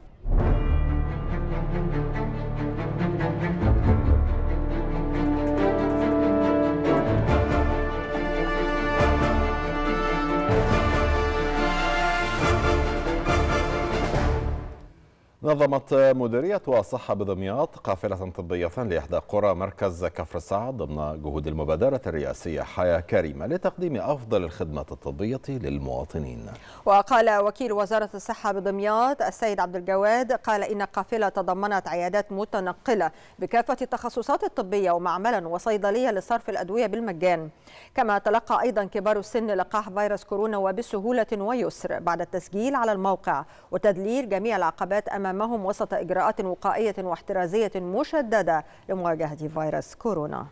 نظمت مديرية الصحة بدمياط قافلة طبية لإحدى قرى مركز كفر السعد ضمن جهود المبادرة الرئاسية حياة كريمة لتقديم أفضل الخدمة الطبية للمواطنين. وقال وكيل وزارة الصحة بدمياط السيد عبد الجواد قال إن القافلة تضمنت عيادات متنقلة بكافة التخصصات الطبية ومعملا وصيدلية لصرف الأدوية بالمجان، كما تلقى أيضا كبار السن لقاح فيروس كورونا وبسهولة ويسر بعد التسجيل على الموقع وتذليل جميع العقبات أمام أمامهم وسط إجراءات وقائية واحترازية مشددة لمواجهة فيروس كورونا.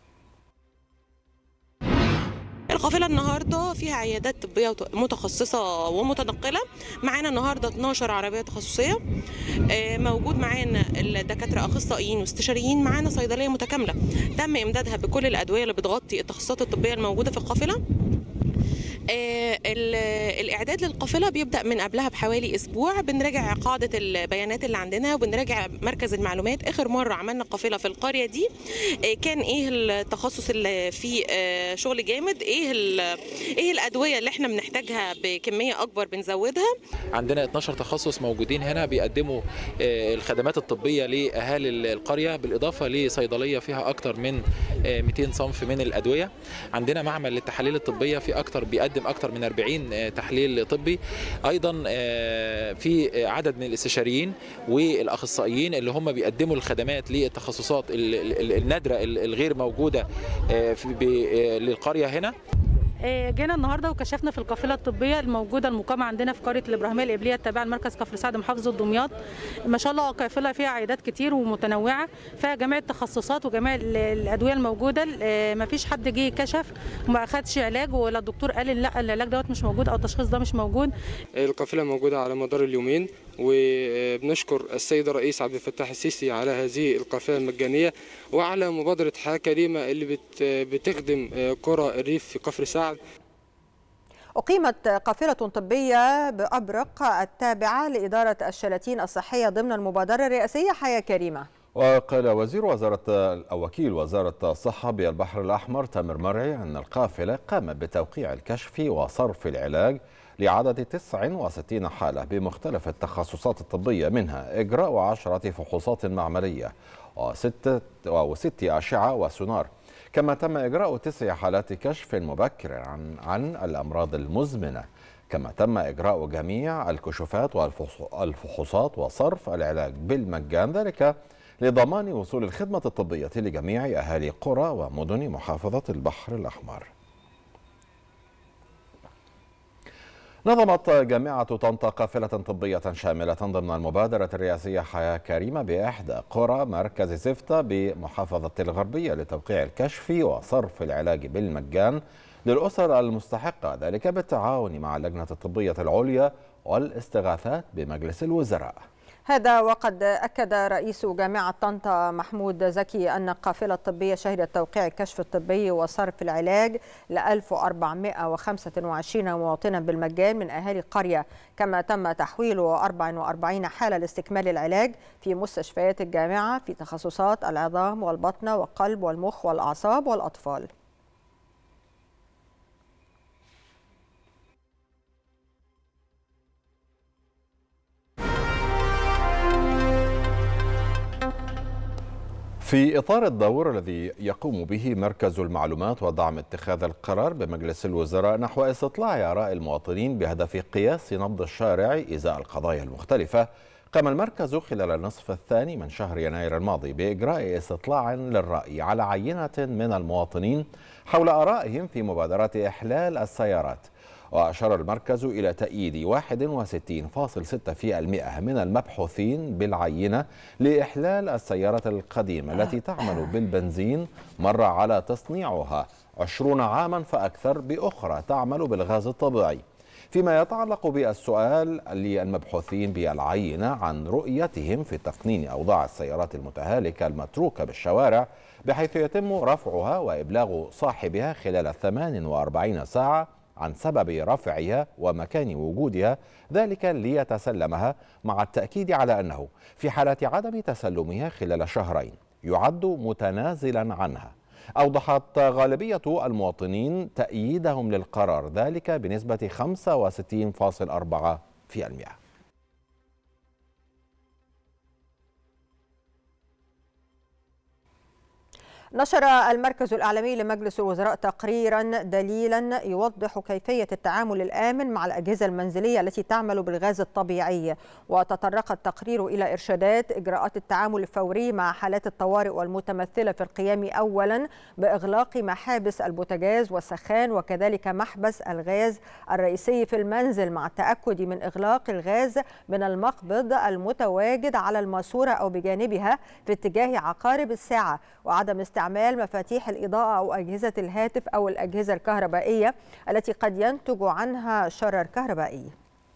القافلة النهاردة فيها عيادات طبية متخصصة ومتنقلة، معانا النهاردة اتناشر عربية تخصصية، موجود معانا الدكاترة أخصائيين واستشاريين، معانا صيدلية متكاملة تم إمدادها بكل الأدوية اللي بتغطي التخصصات الطبية الموجودة في القافلة. آه الإعداد للقافلة بيبدأ من قبلها بحوالي أسبوع، بنراجع قاعدة البيانات اللي عندنا وبنراجع مركز المعلومات. آخر مرة عملنا قافلة في القرية دي آه كان إيه التخصص اللي فيه آه شغل جامد، إيه إيه الأدوية اللي إحنا بنحتاجها بكمية أكبر بنزودها. عندنا اتناشر تخصص موجودين هنا بيقدموا آه الخدمات الطبية لأهالي القرية، بالإضافة لصيدلية فيها أكتر من آه مئتين صنف من الأدوية. عندنا معمل للتحاليل الطبية في أكتر بيقدم أكثر من أربعين تحليل طبي. أيضا في عدد من الاستشاريين والأخصائيين اللي هم بيقدموا الخدمات للتخصصات النادرة الغير موجودة للقرية هنا. جينا النهارده وكشفنا في القافله الطبيه الموجوده المقامه عندنا في قريه الابراهيميه القبليه التابعه لمركز كفر سعد محافظه دمياط. ما شاء الله قافله فيها عيادات كتير ومتنوعه، فيها جميع التخصصات وجميع الادويه الموجوده. ما فيش حد جه كشف وما اخدش علاج ولا الدكتور قال لا العلاج دوت مش موجود او التشخيص ده مش موجود. القافله موجوده على مدار اليومين، وبنشكر السيد الرئيس عبد الفتاح السيسي على هذه القافله المجانيه وعلى مبادره حياه كريمه اللي بتخدم قرى الريف في كفر سعد. أقيمت قافلة طبية بأبرق التابعة لإدارة الشلاتين الصحية ضمن المبادرة الرئاسية حياة كريمة. وقال وزير وزارة أو وكيل وزارة الصحة بالبحر الأحمر تامر مرعي أن القافلة قامت بتوقيع الكشف وصرف العلاج لعدد تسع وستين حالة بمختلف التخصصات الطبية، منها إجراء عشرة فحوصات معملية وست وست أشعة وسونار، كما تم إجراء تسع حالات كشف مبكر عن عن الأمراض المزمنة، كما تم إجراء جميع الكشوفات والفحوصات وصرف العلاج بالمجان، ذلك لضمان وصول الخدمة الطبية لجميع أهالي قرى ومدن محافظة البحر الأحمر. نظمت جامعة طنطا قافلة طبية شاملة ضمن المبادرة الرئاسية حياة كريمة بإحدى قرى مركز سفتة بمحافظة الغربية لتوقيع الكشف وصرف العلاج بالمجان للأسر المستحقة، ذلك بالتعاون مع اللجنة الطبية العليا والاستغاثات بمجلس الوزراء. هذا وقد أكد رئيس جامعة طنطا محمود زكي أن القافلة الطبية شهدت توقيع الكشف الطبي وصرف العلاج ل ألف وأربعمائة وخمسة وعشرين مواطنا بالمجان من أهالي القرية، كما تم تحويل أربعة وأربعين حالة لاستكمال العلاج في مستشفيات الجامعة في تخصصات العظام والبطنة والقلب والمخ والأعصاب والأطفال. في إطار الدور الذي يقوم به مركز المعلومات ودعم اتخاذ القرار بمجلس الوزراء نحو استطلاع آراء المواطنين بهدف قياس نبض الشارع إزاء القضايا المختلفة، قام المركز خلال النصف الثاني من شهر يناير الماضي بإجراء استطلاع للرأي على عينة من المواطنين حول آرائهم في مبادرة إحلال السيارات. وأشار المركز إلى تأييد واحد وستين فاصلة ستة بالمئة من المبحوثين بالعينة لإحلال السيارة القديمة التي تعمل بالبنزين مر على تصنيعها عشرين عاما فأكثر بأخرى تعمل بالغاز الطبيعي. فيما يتعلق بالسؤال للمبحوثين بالعينة عن رؤيتهم في تقنين أوضاع السيارات المتهالكة المتروكة بالشوارع بحيث يتم رفعها وإبلاغ صاحبها خلال ثمان وأربعين ساعة عن سبب رفعها ومكان وجودها، ذلك ليتسلمها، مع التأكيد على أنه في حالة عدم تسلمها خلال شهرين يعد متنازلا عنها. أوضحت غالبية المواطنين تأييدهم للقرار، ذلك بنسبة خمسة وستين فاصلة أربعة بالمئة. نشر المركز الإعلامي لمجلس الوزراء تقريرا دليلا يوضح كيفية التعامل الآمن مع الأجهزة المنزلية التي تعمل بالغاز الطبيعي، وتطرق التقرير إلى إرشادات إجراءات التعامل الفوري مع حالات الطوارئ والمتمثلة في القيام أولا بإغلاق محابس البوتاجاز والسخان وكذلك محبس الغاز الرئيسي في المنزل، مع التأكد من إغلاق الغاز من المقبض المتواجد على الماسورة أو بجانبها في اتجاه عقارب الساعة، وعدم استعمال مفاتيح الإضاءة أو أجهزة الهاتف أو الأجهزة الكهربائية التي قد ينتج عنها شرر كهربائي.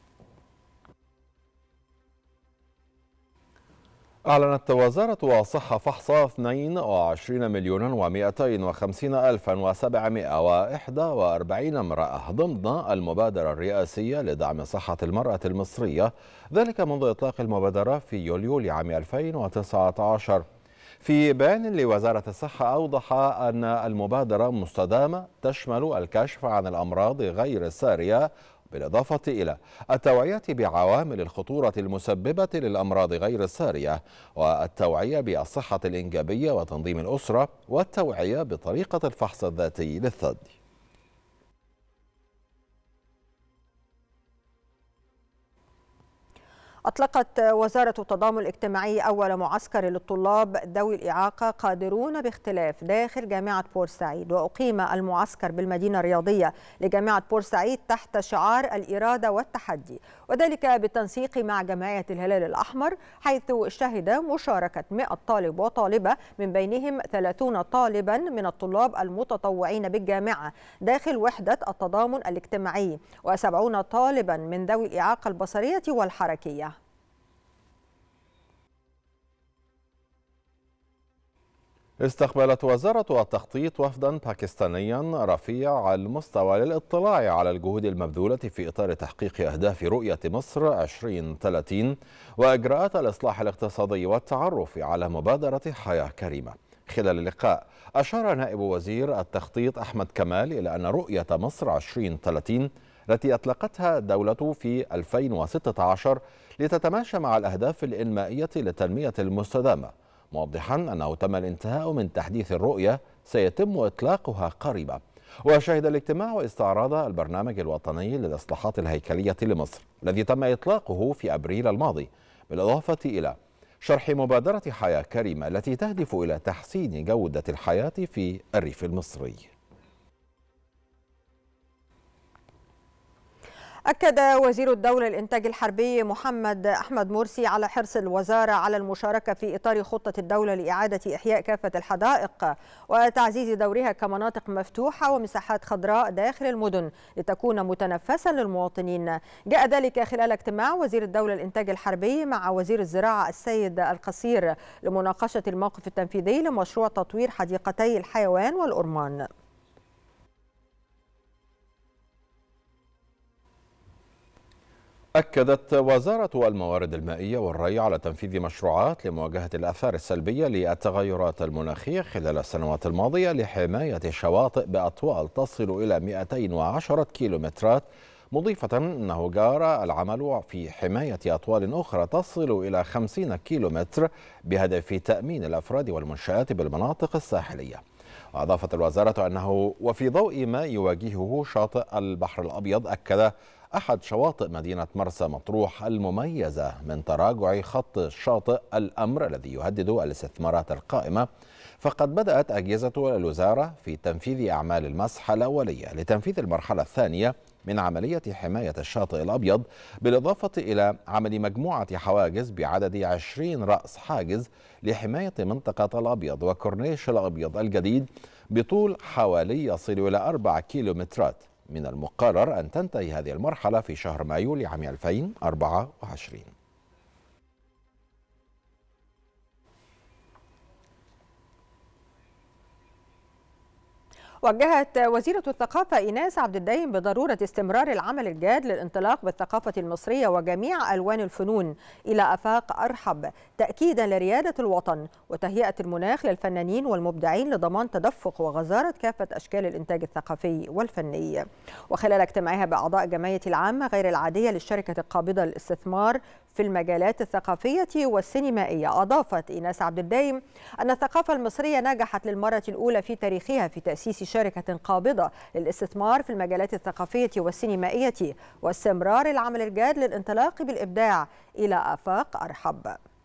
أعلنت وزارة الصحة فحص اثنين وعشرين مليون ومئتين وخمسين ألفا وسبعمائة وواحد وأربعين امرأة ضمن المبادرة الرئاسية لدعم صحة المرأة المصرية، ذلك منذ إطلاق المبادرة في يوليو لعام ألفين وتسعة عشر. في بيان لوزارة الصحة أوضح أن المبادرة مستدامة تشمل الكشف عن الأمراض غير السارية بالإضافة إلى التوعية بعوامل الخطورة المسببة للأمراض غير السارية، والتوعية بالصحة الإنجابية وتنظيم الأسرة، والتوعية بطريقة الفحص الذاتي للثدي. أطلقت وزارة التضامن الاجتماعي أول معسكر للطلاب ذوي الإعاقة قادرون باختلاف داخل جامعة بورسعيد، وأقيم المعسكر بالمدينة الرياضية لجامعة بورسعيد تحت شعار الإرادة والتحدي، وذلك بالتنسيق مع جمعية الهلال الأحمر، حيث شهد مشاركة مئة طالب وطالبة من بينهم ثلاثين طالبا من الطلاب المتطوعين بالجامعة داخل وحدة التضامن الاجتماعي، وسبعين طالبا من ذوي الإعاقة البصرية والحركية. استقبلت وزارة التخطيط وفدا باكستانيا رفيع المستوى للاطلاع على الجهود المبذولة في إطار تحقيق أهداف رؤية مصر عشرين ثلاثين وإجراءات الإصلاح الاقتصادي والتعرف على مبادرة حياة كريمة. خلال اللقاء أشار نائب وزير التخطيط أحمد كمال إلى أن رؤية مصر عشرين ثلاثين التي أطلقتها الدولة في ألفين وستة عشر لتتماشى مع الأهداف الإنمائية للتنمية المستدامة، موضحا أنه تم الانتهاء من تحديث الرؤية سيتم إطلاقها قريبا. وشهد الاجتماع استعراض البرنامج الوطني للإصلاحات الهيكلية لمصر الذي تم إطلاقه في أبريل الماضي، بالإضافة إلى شرح مبادرة حياة كريمة التي تهدف إلى تحسين جودة الحياة في الريف المصري. أكد وزير الدولة للإنتاج الحربي محمد أحمد مرسي على حرص الوزارة على المشاركة في إطار خطة الدولة لإعادة إحياء كافة الحدائق وتعزيز دورها كمناطق مفتوحة ومساحات خضراء داخل المدن لتكون متنفسا للمواطنين. جاء ذلك خلال اجتماع وزير الدولة للإنتاج الحربي مع وزير الزراعة السيد القصير لمناقشة الموقف التنفيذي لمشروع تطوير حديقتي الحيوان والأرمان. أكدت وزارة الموارد المائية والري على تنفيذ مشروعات لمواجهة الآثار السلبية للتغيرات المناخية خلال السنوات الماضية لحماية الشواطئ بأطوال تصل إلى مئتين وعشرة كيلومترات، مضيفة أنه جرى العمل في حماية أطوال أخرى تصل إلى خمسين كيلومتر بهدف تأمين الأفراد والمنشآت بالمناطق الساحلية. وأضافت الوزارة أنه وفي ضوء ما يواجهه شاطئ البحر الأبيض، أكد أحد شواطئ مدينة مرسى مطروح المميزة من تراجع خط الشاطئ الأمر الذي يهدد الاستثمارات القائمة، فقد بدأت أجهزة الوزارة في تنفيذ أعمال المسح الأولية لتنفيذ المرحلة الثانية من عملية حماية الشاطئ الأبيض، بالإضافة إلى عمل مجموعة حواجز بعدد عشرين رأس حاجز لحماية منطقة الأبيض وكورنيش الأبيض الجديد بطول حوالي يصل إلى أربع كيلومترات. من المقرر أن تنتهي هذه المرحلة في شهر مايو لعام ألفين وأربعة وعشرين. وجهت وزيرة الثقافة إيناس عبد الدايم بضرورة استمرار العمل الجاد للانطلاق بالثقافة المصرية وجميع ألوان الفنون إلى آفاق أرحب، تأكيدا لريادة الوطن وتهيئة المناخ للفنانين والمبدعين لضمان تدفق وغزارة كافة أشكال الإنتاج الثقافي والفني. وخلال اجتماعها بأعضاء جمعية العامة غير العادية للشركة القابضة للاستثمار في المجالات الثقافية والسينمائية، أضافت إيناس عبد الدايم أن الثقافة المصرية نجحت للمرة الأولى في تاريخها في تأسيس شركة قابضة للاستثمار في المجالات الثقافية والسينمائية واستمرار العمل الجاد للانطلاق بالإبداع إلى آفاق أرحب.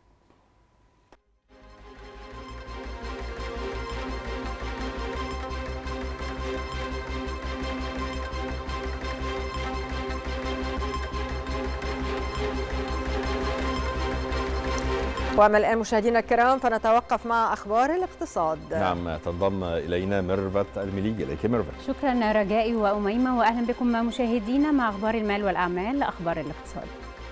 وأما الآن مشاهدينا الكرام فنتوقف مع أخبار الاقتصاد. نعم، تنضم إلينا ميرفت المليجي. إليك ميرفت. شكرا رجائي وأميمة، وأهلا بكم مشاهدينا مع أخبار المال والأعمال لأخبار الاقتصاد.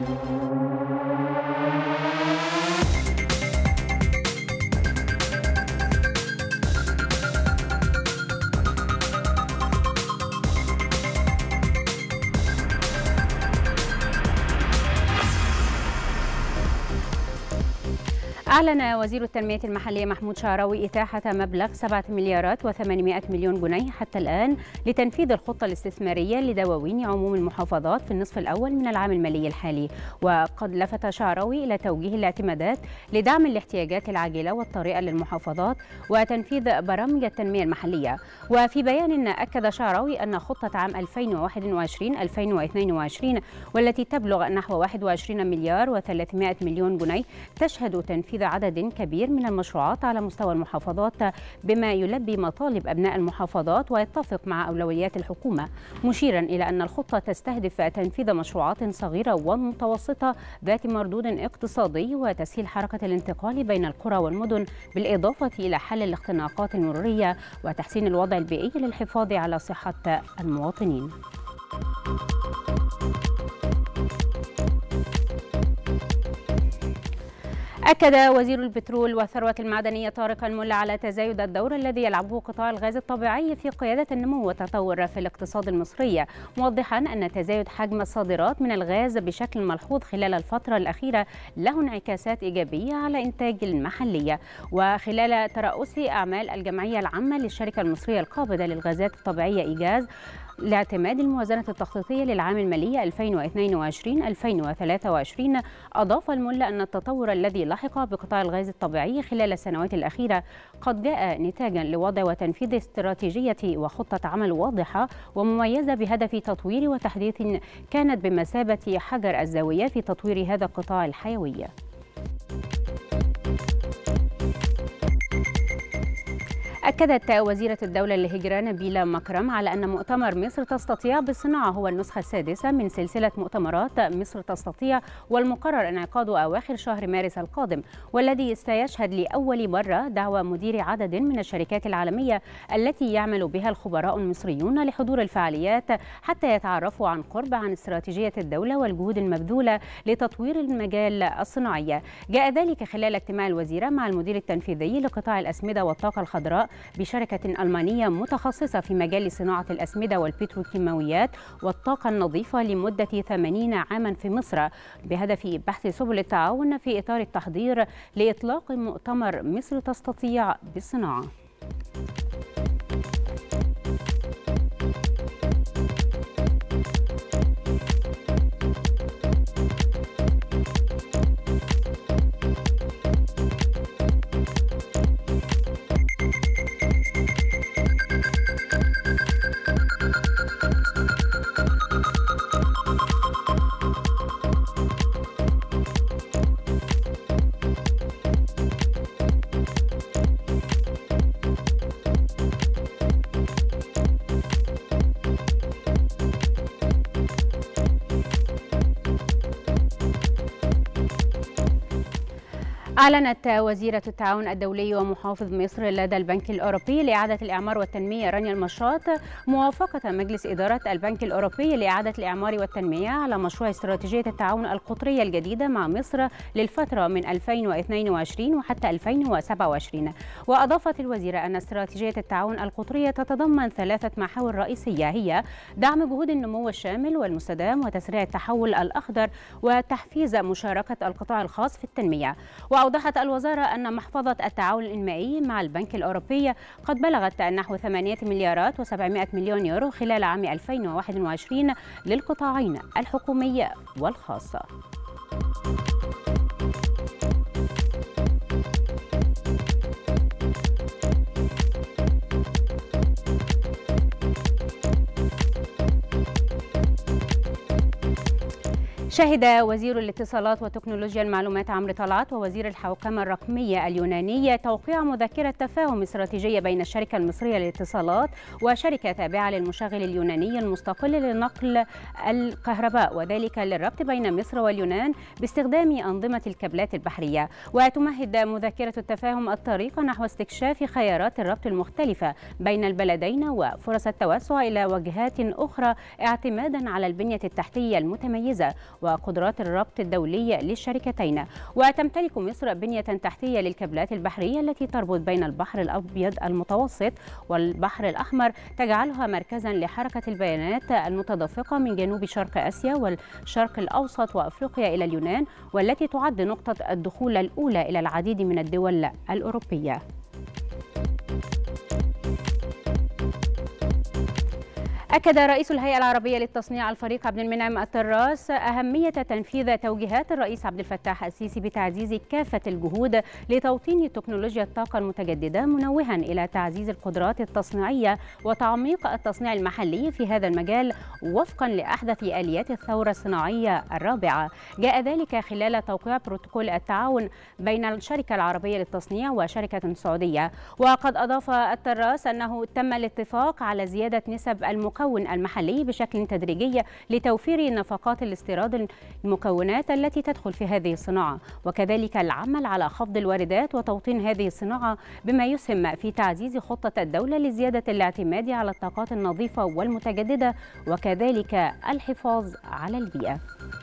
أعلن وزير التنمية المحلية محمود شعراوي إتاحة مبلغ سبعة مليارات وثمانمائة مليون جنيه حتى الآن لتنفيذ الخطة الاستثمارية لدواوين عموم المحافظات في النصف الأول من العام المالي الحالي. وقد لفت شعراوي إلى توجيه الاعتمادات لدعم الاحتياجات العاجلة والطارئة للمحافظات وتنفيذ برامج التنمية المحلية. وفي بيان أكد شعراوي أن خطة عام ألفين وواحد وعشرين ألفين واثنين وعشرين والتي تبلغ نحو واحد وعشرين مليار وثلاثمائة مليون جنيه تشهد تنفيذ عدد كبير من المشروعات على مستوى المحافظات بما يلبي مطالب أبناء المحافظات ويتفق مع أولويات الحكومة، مشيرا إلى أن الخطة تستهدف تنفيذ مشروعات صغيرة ومتوسطة ذات مردود اقتصادي وتسهيل حركة الانتقال بين القرى والمدن، بالإضافة إلى حل الاختناقات المرورية وتحسين الوضع البيئي للحفاظ على صحة المواطنين. أكد وزير البترول والثروة المعدنية طارق الملا على تزايد الدور الذي يلعبه قطاع الغاز الطبيعي في قيادة النمو والتطور في الاقتصاد المصري، موضحا أن تزايد حجم الصادرات من الغاز بشكل ملحوظ خلال الفترة الأخيرة له انعكاسات إيجابية على الإنتاج المحلي. وخلال ترأس أعمال الجمعية العامة للشركة المصرية القابضة للغازات الطبيعية إيجاز لاعتماد الموازنة التخطيطية للعام المالي ألفين واثنين وعشرين ألفين وثلاثة وعشرين، أضاف الملا أن التطور الذي لحق بقطاع الغاز الطبيعي خلال السنوات الأخيرة قد جاء نتاجا لوضع وتنفيذ استراتيجية وخطة عمل واضحة ومميزة بهدف تطوير وتحديث كانت بمثابة حجر الزاوية في تطوير هذا القطاع الحيوي. أكدت وزيرة الدولة للهجرة نبيلة مكرم على أن مؤتمر مصر تستطيع بالصناعة هو النسخة السادسة من سلسلة مؤتمرات مصر تستطيع، والمقرر انعقاده أواخر شهر مارس القادم، والذي سيشهد لأول مرة دعوة مدير عدد من الشركات العالمية التي يعمل بها الخبراء المصريون لحضور الفعاليات حتى يتعرفوا عن قرب عن استراتيجية الدولة والجهود المبذولة لتطوير المجال الصناعي. جاء ذلك خلال اجتماع الوزيرة مع المدير التنفيذي لقطاع الأسمدة والطاقة الخضراء بشركة ألمانية متخصصة في مجال صناعة الأسمدة والبتروكيماويات والطاقة النظيفة لمدة ثمانين عاما في مصر، بهدف بحث سبل التعاون في إطار التحضير لإطلاق مؤتمر مصر تستطيع بالصناعة. أعلنت وزيرة التعاون الدولي ومحافظ مصر لدى البنك الأوروبي لإعادة الإعمار والتنمية رانيا المشاط موافقة مجلس إدارة البنك الأوروبي لإعادة الإعمار والتنمية على مشروع استراتيجية التعاون القطرية الجديدة مع مصر للفترة من ألفين واثنين وعشرين وحتى ألفين وسبعة وعشرين. وأضافت الوزيرة أن استراتيجية التعاون القطرية تتضمن ثلاثة محاور رئيسية، هي دعم جهود النمو الشامل والمستدام وتسريع التحول الأخضر وتحفيز مشاركة القطاع الخاص في التنمية. وأوضحت الوزارة أن محفظة التعاون الإنمائي مع البنك الأوروبي قد بلغت نحو ثمانية مليارات وسبعمائة مليون يورو خلال عام ألفين وواحد وعشرين للقطاعين الحكومي والخاص. شهد وزير الاتصالات وتكنولوجيا المعلومات عمرو طلعت ووزير الحوكمة الرقمية اليوناني توقيع مذكرة تفاهم استراتيجية بين الشركة المصرية للاتصالات وشركة تابعة للمشغل اليوناني المستقل لنقل الكهرباء، وذلك للربط بين مصر واليونان باستخدام أنظمة الكابلات البحرية. وتمهد مذكرة التفاهم الطريق نحو استكشاف خيارات الربط المختلفة بين البلدين وفرص التوسع إلى وجهات أخرى اعتمادا على البنية التحتية المتميزة وقدرات الربط الدولي للشركتين. وتمتلك مصر بنية تحتية للكابلات البحرية التي تربط بين البحر الأبيض المتوسط والبحر الأحمر، تجعلها مركزا لحركة البيانات المتدفقة من جنوب شرق آسيا والشرق الأوسط وأفريقيا إلى اليونان، والتي تعد نقطة الدخول الأولى إلى العديد من الدول الأوروبية. أكد رئيس الهيئة العربية للتصنيع الفريق عبد المنعم الطراس أهمية تنفيذ توجيهات الرئيس عبد الفتاح السيسي بتعزيز كافة الجهود لتوطين تكنولوجيا الطاقة المتجددة، منوها إلى تعزيز القدرات التصنيعية وتعميق التصنيع المحلي في هذا المجال وفقا لأحدث آليات الثورة الصناعية الرابعة. جاء ذلك خلال توقيع بروتوكول التعاون بين الشركة العربية للتصنيع وشركة سعودية. وقد أضاف الطراس أنه تم الاتفاق على زيادة نسب المكون المحلي بشكل تدريجي لتوفير نفقات الاستيراد المكونات التي تدخل في هذه الصناعة، وكذلك العمل على خفض الواردات وتوطين هذه الصناعة بما يسهم في تعزيز خطة الدولة لزيادة الاعتماد على الطاقات النظيفة والمتجددة وكذلك الحفاظ على البيئة.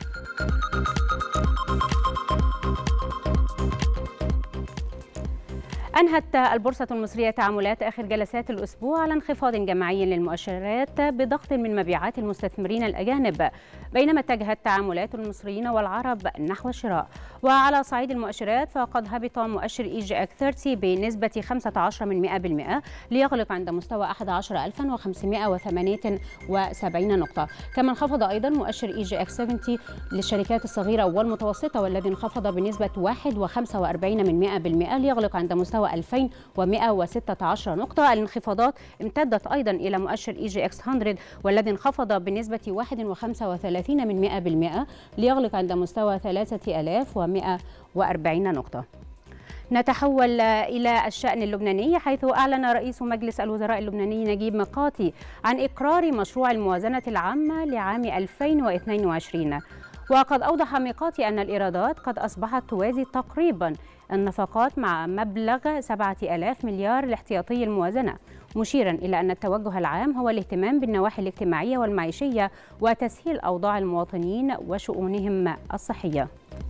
أنهت البورصة المصرية تعاملات آخر جلسات الأسبوع على انخفاض جماعي للمؤشرات بضغط من مبيعات المستثمرين الأجانب، بينما اتجهت تعاملات المصريين والعرب نحو الشراء. وعلى صعيد المؤشرات فقد هبط مؤشر إي جي إكس ثلاثين بنسبة خمسة عشر من مئة بالمئة ليغلق عند مستوى أحد عشر ألفا وخمسمائة وثمانية وسبعين نقطة. كما انخفض أيضا مؤشر إي جي إكس سبعين للشركات الصغيرة والمتوسطة والذي انخفض بنسبة واحد وخمسة وأربعين من مئة بالمئة ليغلق عند مستوى ألفين ومئة وستة عشر نقطة. الانخفاضات امتدت أيضا إلى مؤشر إي جي إكس مئة والذي انخفض بنسبة واحد وخمسة وثلاثين من مئة بالمئة ليغلق عند مستوى ثلاثة آلاف ومئة وأربعين نقطة. نتحول إلى الشأن اللبناني، حيث أعلن رئيس مجلس الوزراء اللبناني نجيب ميقاتي عن إقرار مشروع الموازنة العامة لعام ألفين واثنين وعشرين. وقد أوضح ميقاتي أن الإيرادات قد أصبحت توازي تقريبا النفقات مع مبلغ سبعة آلاف مليار لاحتياطي الموازنة، مشيرا إلى أن التوجه العام هو الاهتمام بالنواحي الاجتماعية والمعيشية وتسهيل أوضاع المواطنين وشؤونهم الصحية.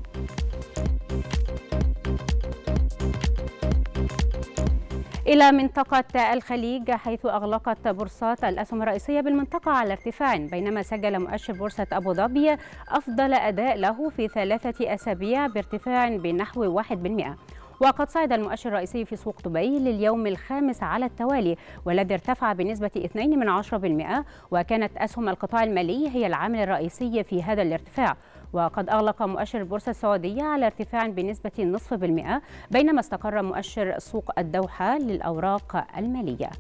إلى منطقة الخليج، حيث أغلقت بورصات الأسهم الرئيسية بالمنطقة على ارتفاع، بينما سجل مؤشر بورصة أبو ظبي أفضل أداء له في ثلاثة أسابيع بارتفاع بنحو واحد بالمئة. وقد صعد المؤشر الرئيسي في سوق دبي لليوم الخامس على التوالي، والذي ارتفع بنسبة اثنين من عشرة بالمئة، وكانت أسهم القطاع المالي هي العامل الرئيسي في هذا الارتفاع. وقد أغلق مؤشر البورصة السعودية على ارتفاع بنسبة نصف بالمئة، بينما استقر مؤشر سوق الدوحة للأوراق المالية.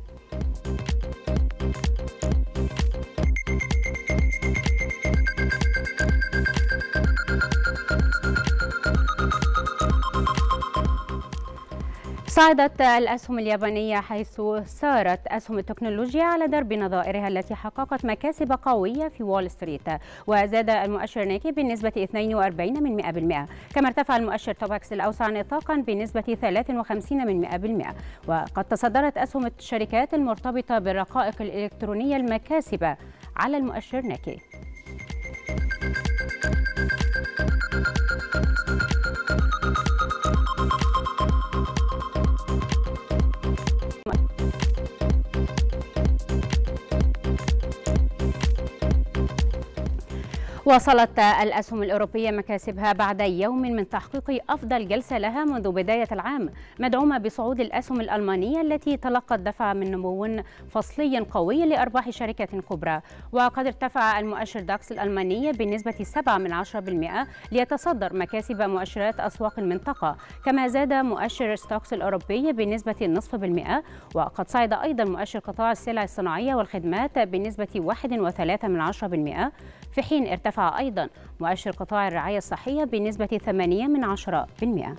صعدت الأسهم اليابانية، حيث سارت أسهم التكنولوجيا على درب نظائرها التي حققت مكاسب قوية في وول ستريت. وزاد المؤشر نيكي بنسبة اثنين وأربعين من مئة بالمئة، كما ارتفع المؤشر توباكس الأوسع نطاقا بنسبة ثلاثة وخمسين من مئة بالمئة. وقد تصدرت أسهم الشركات المرتبطة بالرقائق الإلكترونية المكاسب على المؤشر نيكي. واصلت الأسهم الأوروبية مكاسبها بعد يوم من تحقيق أفضل جلسة لها منذ بداية العام، مدعومة بصعود الأسهم الألمانية التي تلقت دفع من نمو فصلي قوي لأرباح شركات كبرى. وقد ارتفع المؤشر داكس الألماني بنسبة سبعة من عشرة بالمئة ليتصدر مكاسب مؤشرات أسواق المنطقة، كما زاد مؤشر ستوكس الأوروبي بنسبة نصف بالمئة. وقد صعد أيضا مؤشر قطاع السلع الصناعية والخدمات بنسبة واحد وثلاثة من عشرة بالمئة، في حين ارتفع أيضا مؤشر قطاع الرعاية الصحية بنسبة ثمانية من عشرة بالمئة.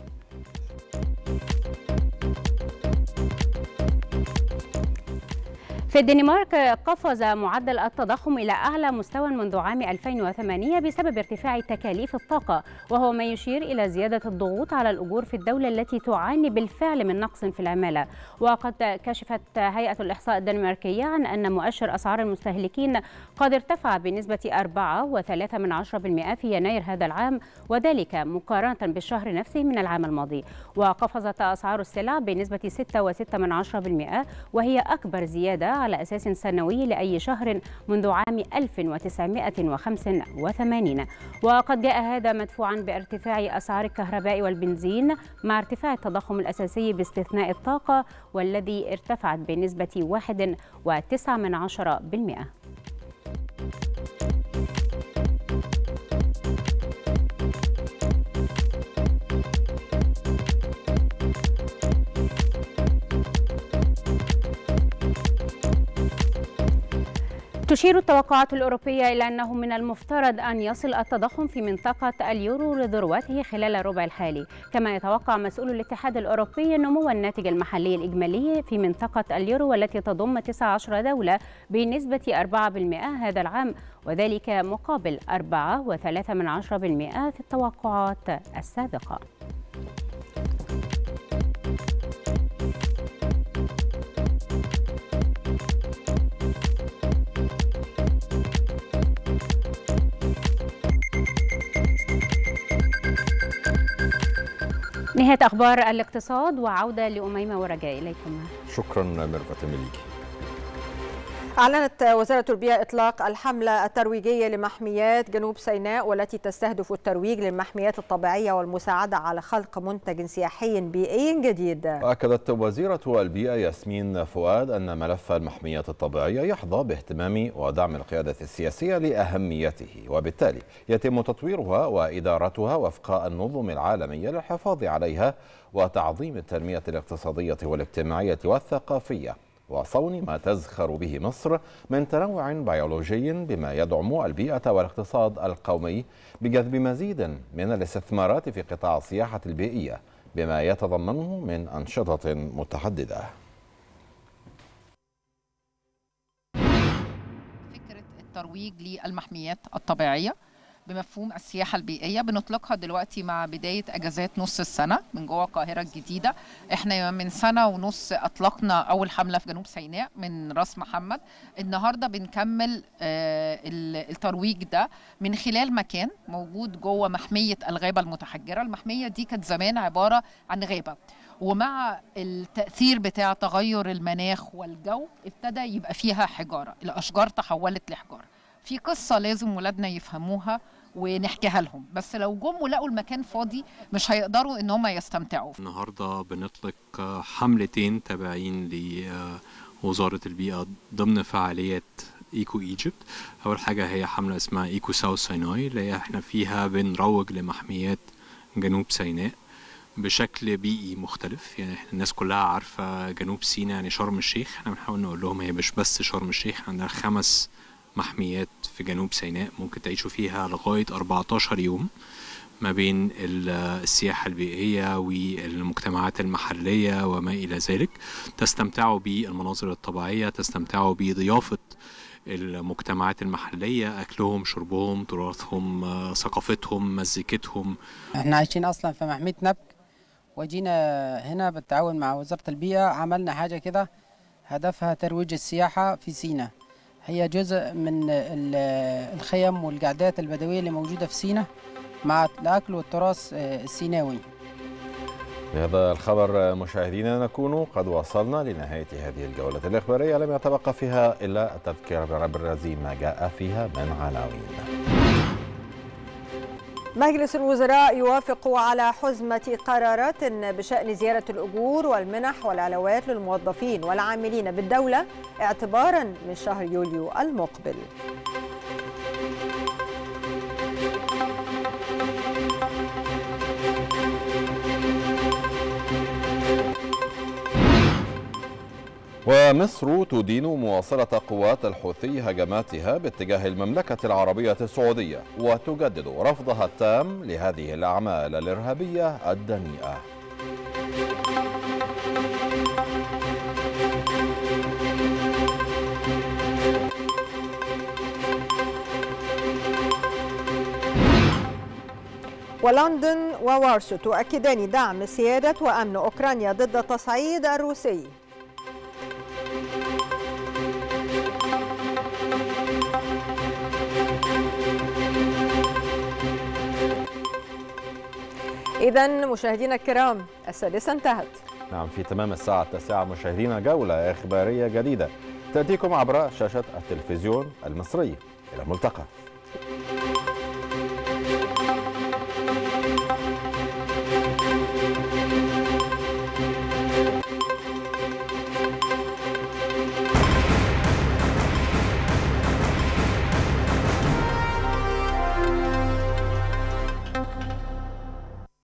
في الدنمارك قفز معدل التضخم إلى أعلى مستوى منذ عام ألفين وثمانية بسبب ارتفاع تكاليف الطاقة، وهو ما يشير إلى زيادة الضغوط على الأجور في الدولة التي تعاني بالفعل من نقص في العمالة. وقد كشفت هيئة الإحصاء الدنماركية عن أن مؤشر أسعار المستهلكين قد ارتفع بنسبة أربعة وثلاثة من عشرة بالمئة في يناير هذا العام، وذلك مقارنة بالشهر نفسه من العام الماضي. وقفزت أسعار السلع بنسبة ستة وستة من عشرة بالمئة، وهي أكبر زيادة على أساس سنوي لأي شهر منذ عام ألف وتسعمئة وخمسة وثمانين. وقد جاء هذا مدفوعا بارتفاع أسعار الكهرباء والبنزين مع ارتفاع التضخم الأساسي باستثناء الطاقة، والذي ارتفعت بنسبة واحد وتسعة من عشرة بالمئة. تشير التوقعات الأوروبية إلى أنه من المفترض أن يصل التضخم في منطقة اليورو لذروته خلال الربع الحالي، كما يتوقع مسؤول الاتحاد الأوروبي نمو الناتج المحلي الإجمالي في منطقة اليورو والتي تضم تسعة عشر دولة بنسبة أربعة بالمئة هذا العام، وذلك مقابل أربعة وثلاثة من عشرة بالمئة في التوقعات السابقة. نهاية أخبار الاقتصاد، وعودة لأميمة ورجاء إليكم. شكرا ميرفت مليكي. أعلنت وزارة البيئة إطلاق الحملة الترويجية لمحميات جنوب سيناء، والتي تستهدف الترويج للمحميات الطبيعية والمساعدة على خلق منتج سياحي بيئي جديد. أكدت وزيرة البيئة ياسمين فؤاد أن ملف المحميات الطبيعية يحظى باهتمام ودعم القيادة السياسية لأهميته، وبالتالي يتم تطويرها وإدارتها وفق النظم العالمية للحفاظ عليها وتعظيم التنمية الاقتصادية والاجتماعية والثقافية، وصون ما تزخر به مصر من تنوع بيولوجي بما يدعم البيئة والاقتصاد القومي بجذب مزيد من الاستثمارات في قطاع السياحة البيئية بما يتضمنه من أنشطة متعددة. فكرة الترويج للمحميات الطبيعية بمفهوم السياحة البيئية بنطلقها دلوقتي مع بداية أجازات نص السنة من جوه القاهرة الجديدة. احنا من سنة ونص أطلقنا أول حملة في جنوب سيناء من راس محمد. النهاردة بنكمل الترويج ده من خلال مكان موجود جوه محمية الغابة المتحجرة. المحمية دي كانت زمان عبارة عن غابة، ومع التأثير بتاع تغير المناخ والجو ابتدى يبقى فيها حجارة، الأشجار تحولت لحجارة. في قصة لازم ولادنا يفهموها ونحكيها لهم، بس لو جم ولقوا المكان فاضي مش هيقدروا ان هم يستمتعوا. النهارده بنطلق حملتين تابعين لوزارة البيئة ضمن فعاليات ايكو ايجيبت. اول حاجة هي حملة اسمها ايكو ساوث سيناي، اللي احنا فيها بنروج لمحميات جنوب سيناء بشكل بيئي مختلف. يعني احنا الناس كلها عارفة جنوب سيناء يعني شرم الشيخ، احنا بنحاول نقول لهم هي مش بس شرم الشيخ، عندنا خمس محميات في جنوب سيناء ممكن تعيشوا فيها لغاية أربعتاشر يوم، ما بين السياحة البيئية والمجتمعات المحلية وما إلى ذلك. تستمتعوا بالمناظر الطبيعية، تستمتعوا بضيافة المجتمعات المحلية، أكلهم، شربهم، تراثهم، ثقافتهم، مزيكتهم. احنا عايشين أصلا في محمية نبك، وجينا هنا بالتعاون مع وزارة البيئة عملنا حاجة كده هدفها ترويج السياحة في سيناء. هي جزء من الخيم والقعدات البدوية اللي موجودة في سيناء مع الأكل والتراث السيناوي. بهذا الخبر مشاهدينا نكون قد وصلنا لنهاية هذه الجولة الإخبارية، لم يتبقى فيها إلا التذكير بأبرز ما جاء فيها من عناوين. مجلس الوزراء يوافق على حزمة قرارات بشأن زيادة الأجور والمنح والعلاوات للموظفين والعاملين بالدولة اعتباراً من شهر يوليو المقبل. ومصر تدين مواصلة قوات الحوثي هجماتها باتجاه المملكة العربية السعودية، وتجدد رفضها التام لهذه الأعمال الإرهابية الدنيئة. ولندن ووارسو تؤكدان دعم سيادة وأمن أوكرانيا ضد التصعيد الروسي. إذن مشاهدينا الكرام السادسة انتهت. نعم، في تمام الساعة التاسعة مشاهدينا جولة إخبارية جديدة تأتيكم عبر شاشة التلفزيون المصري. إلى الملتقى.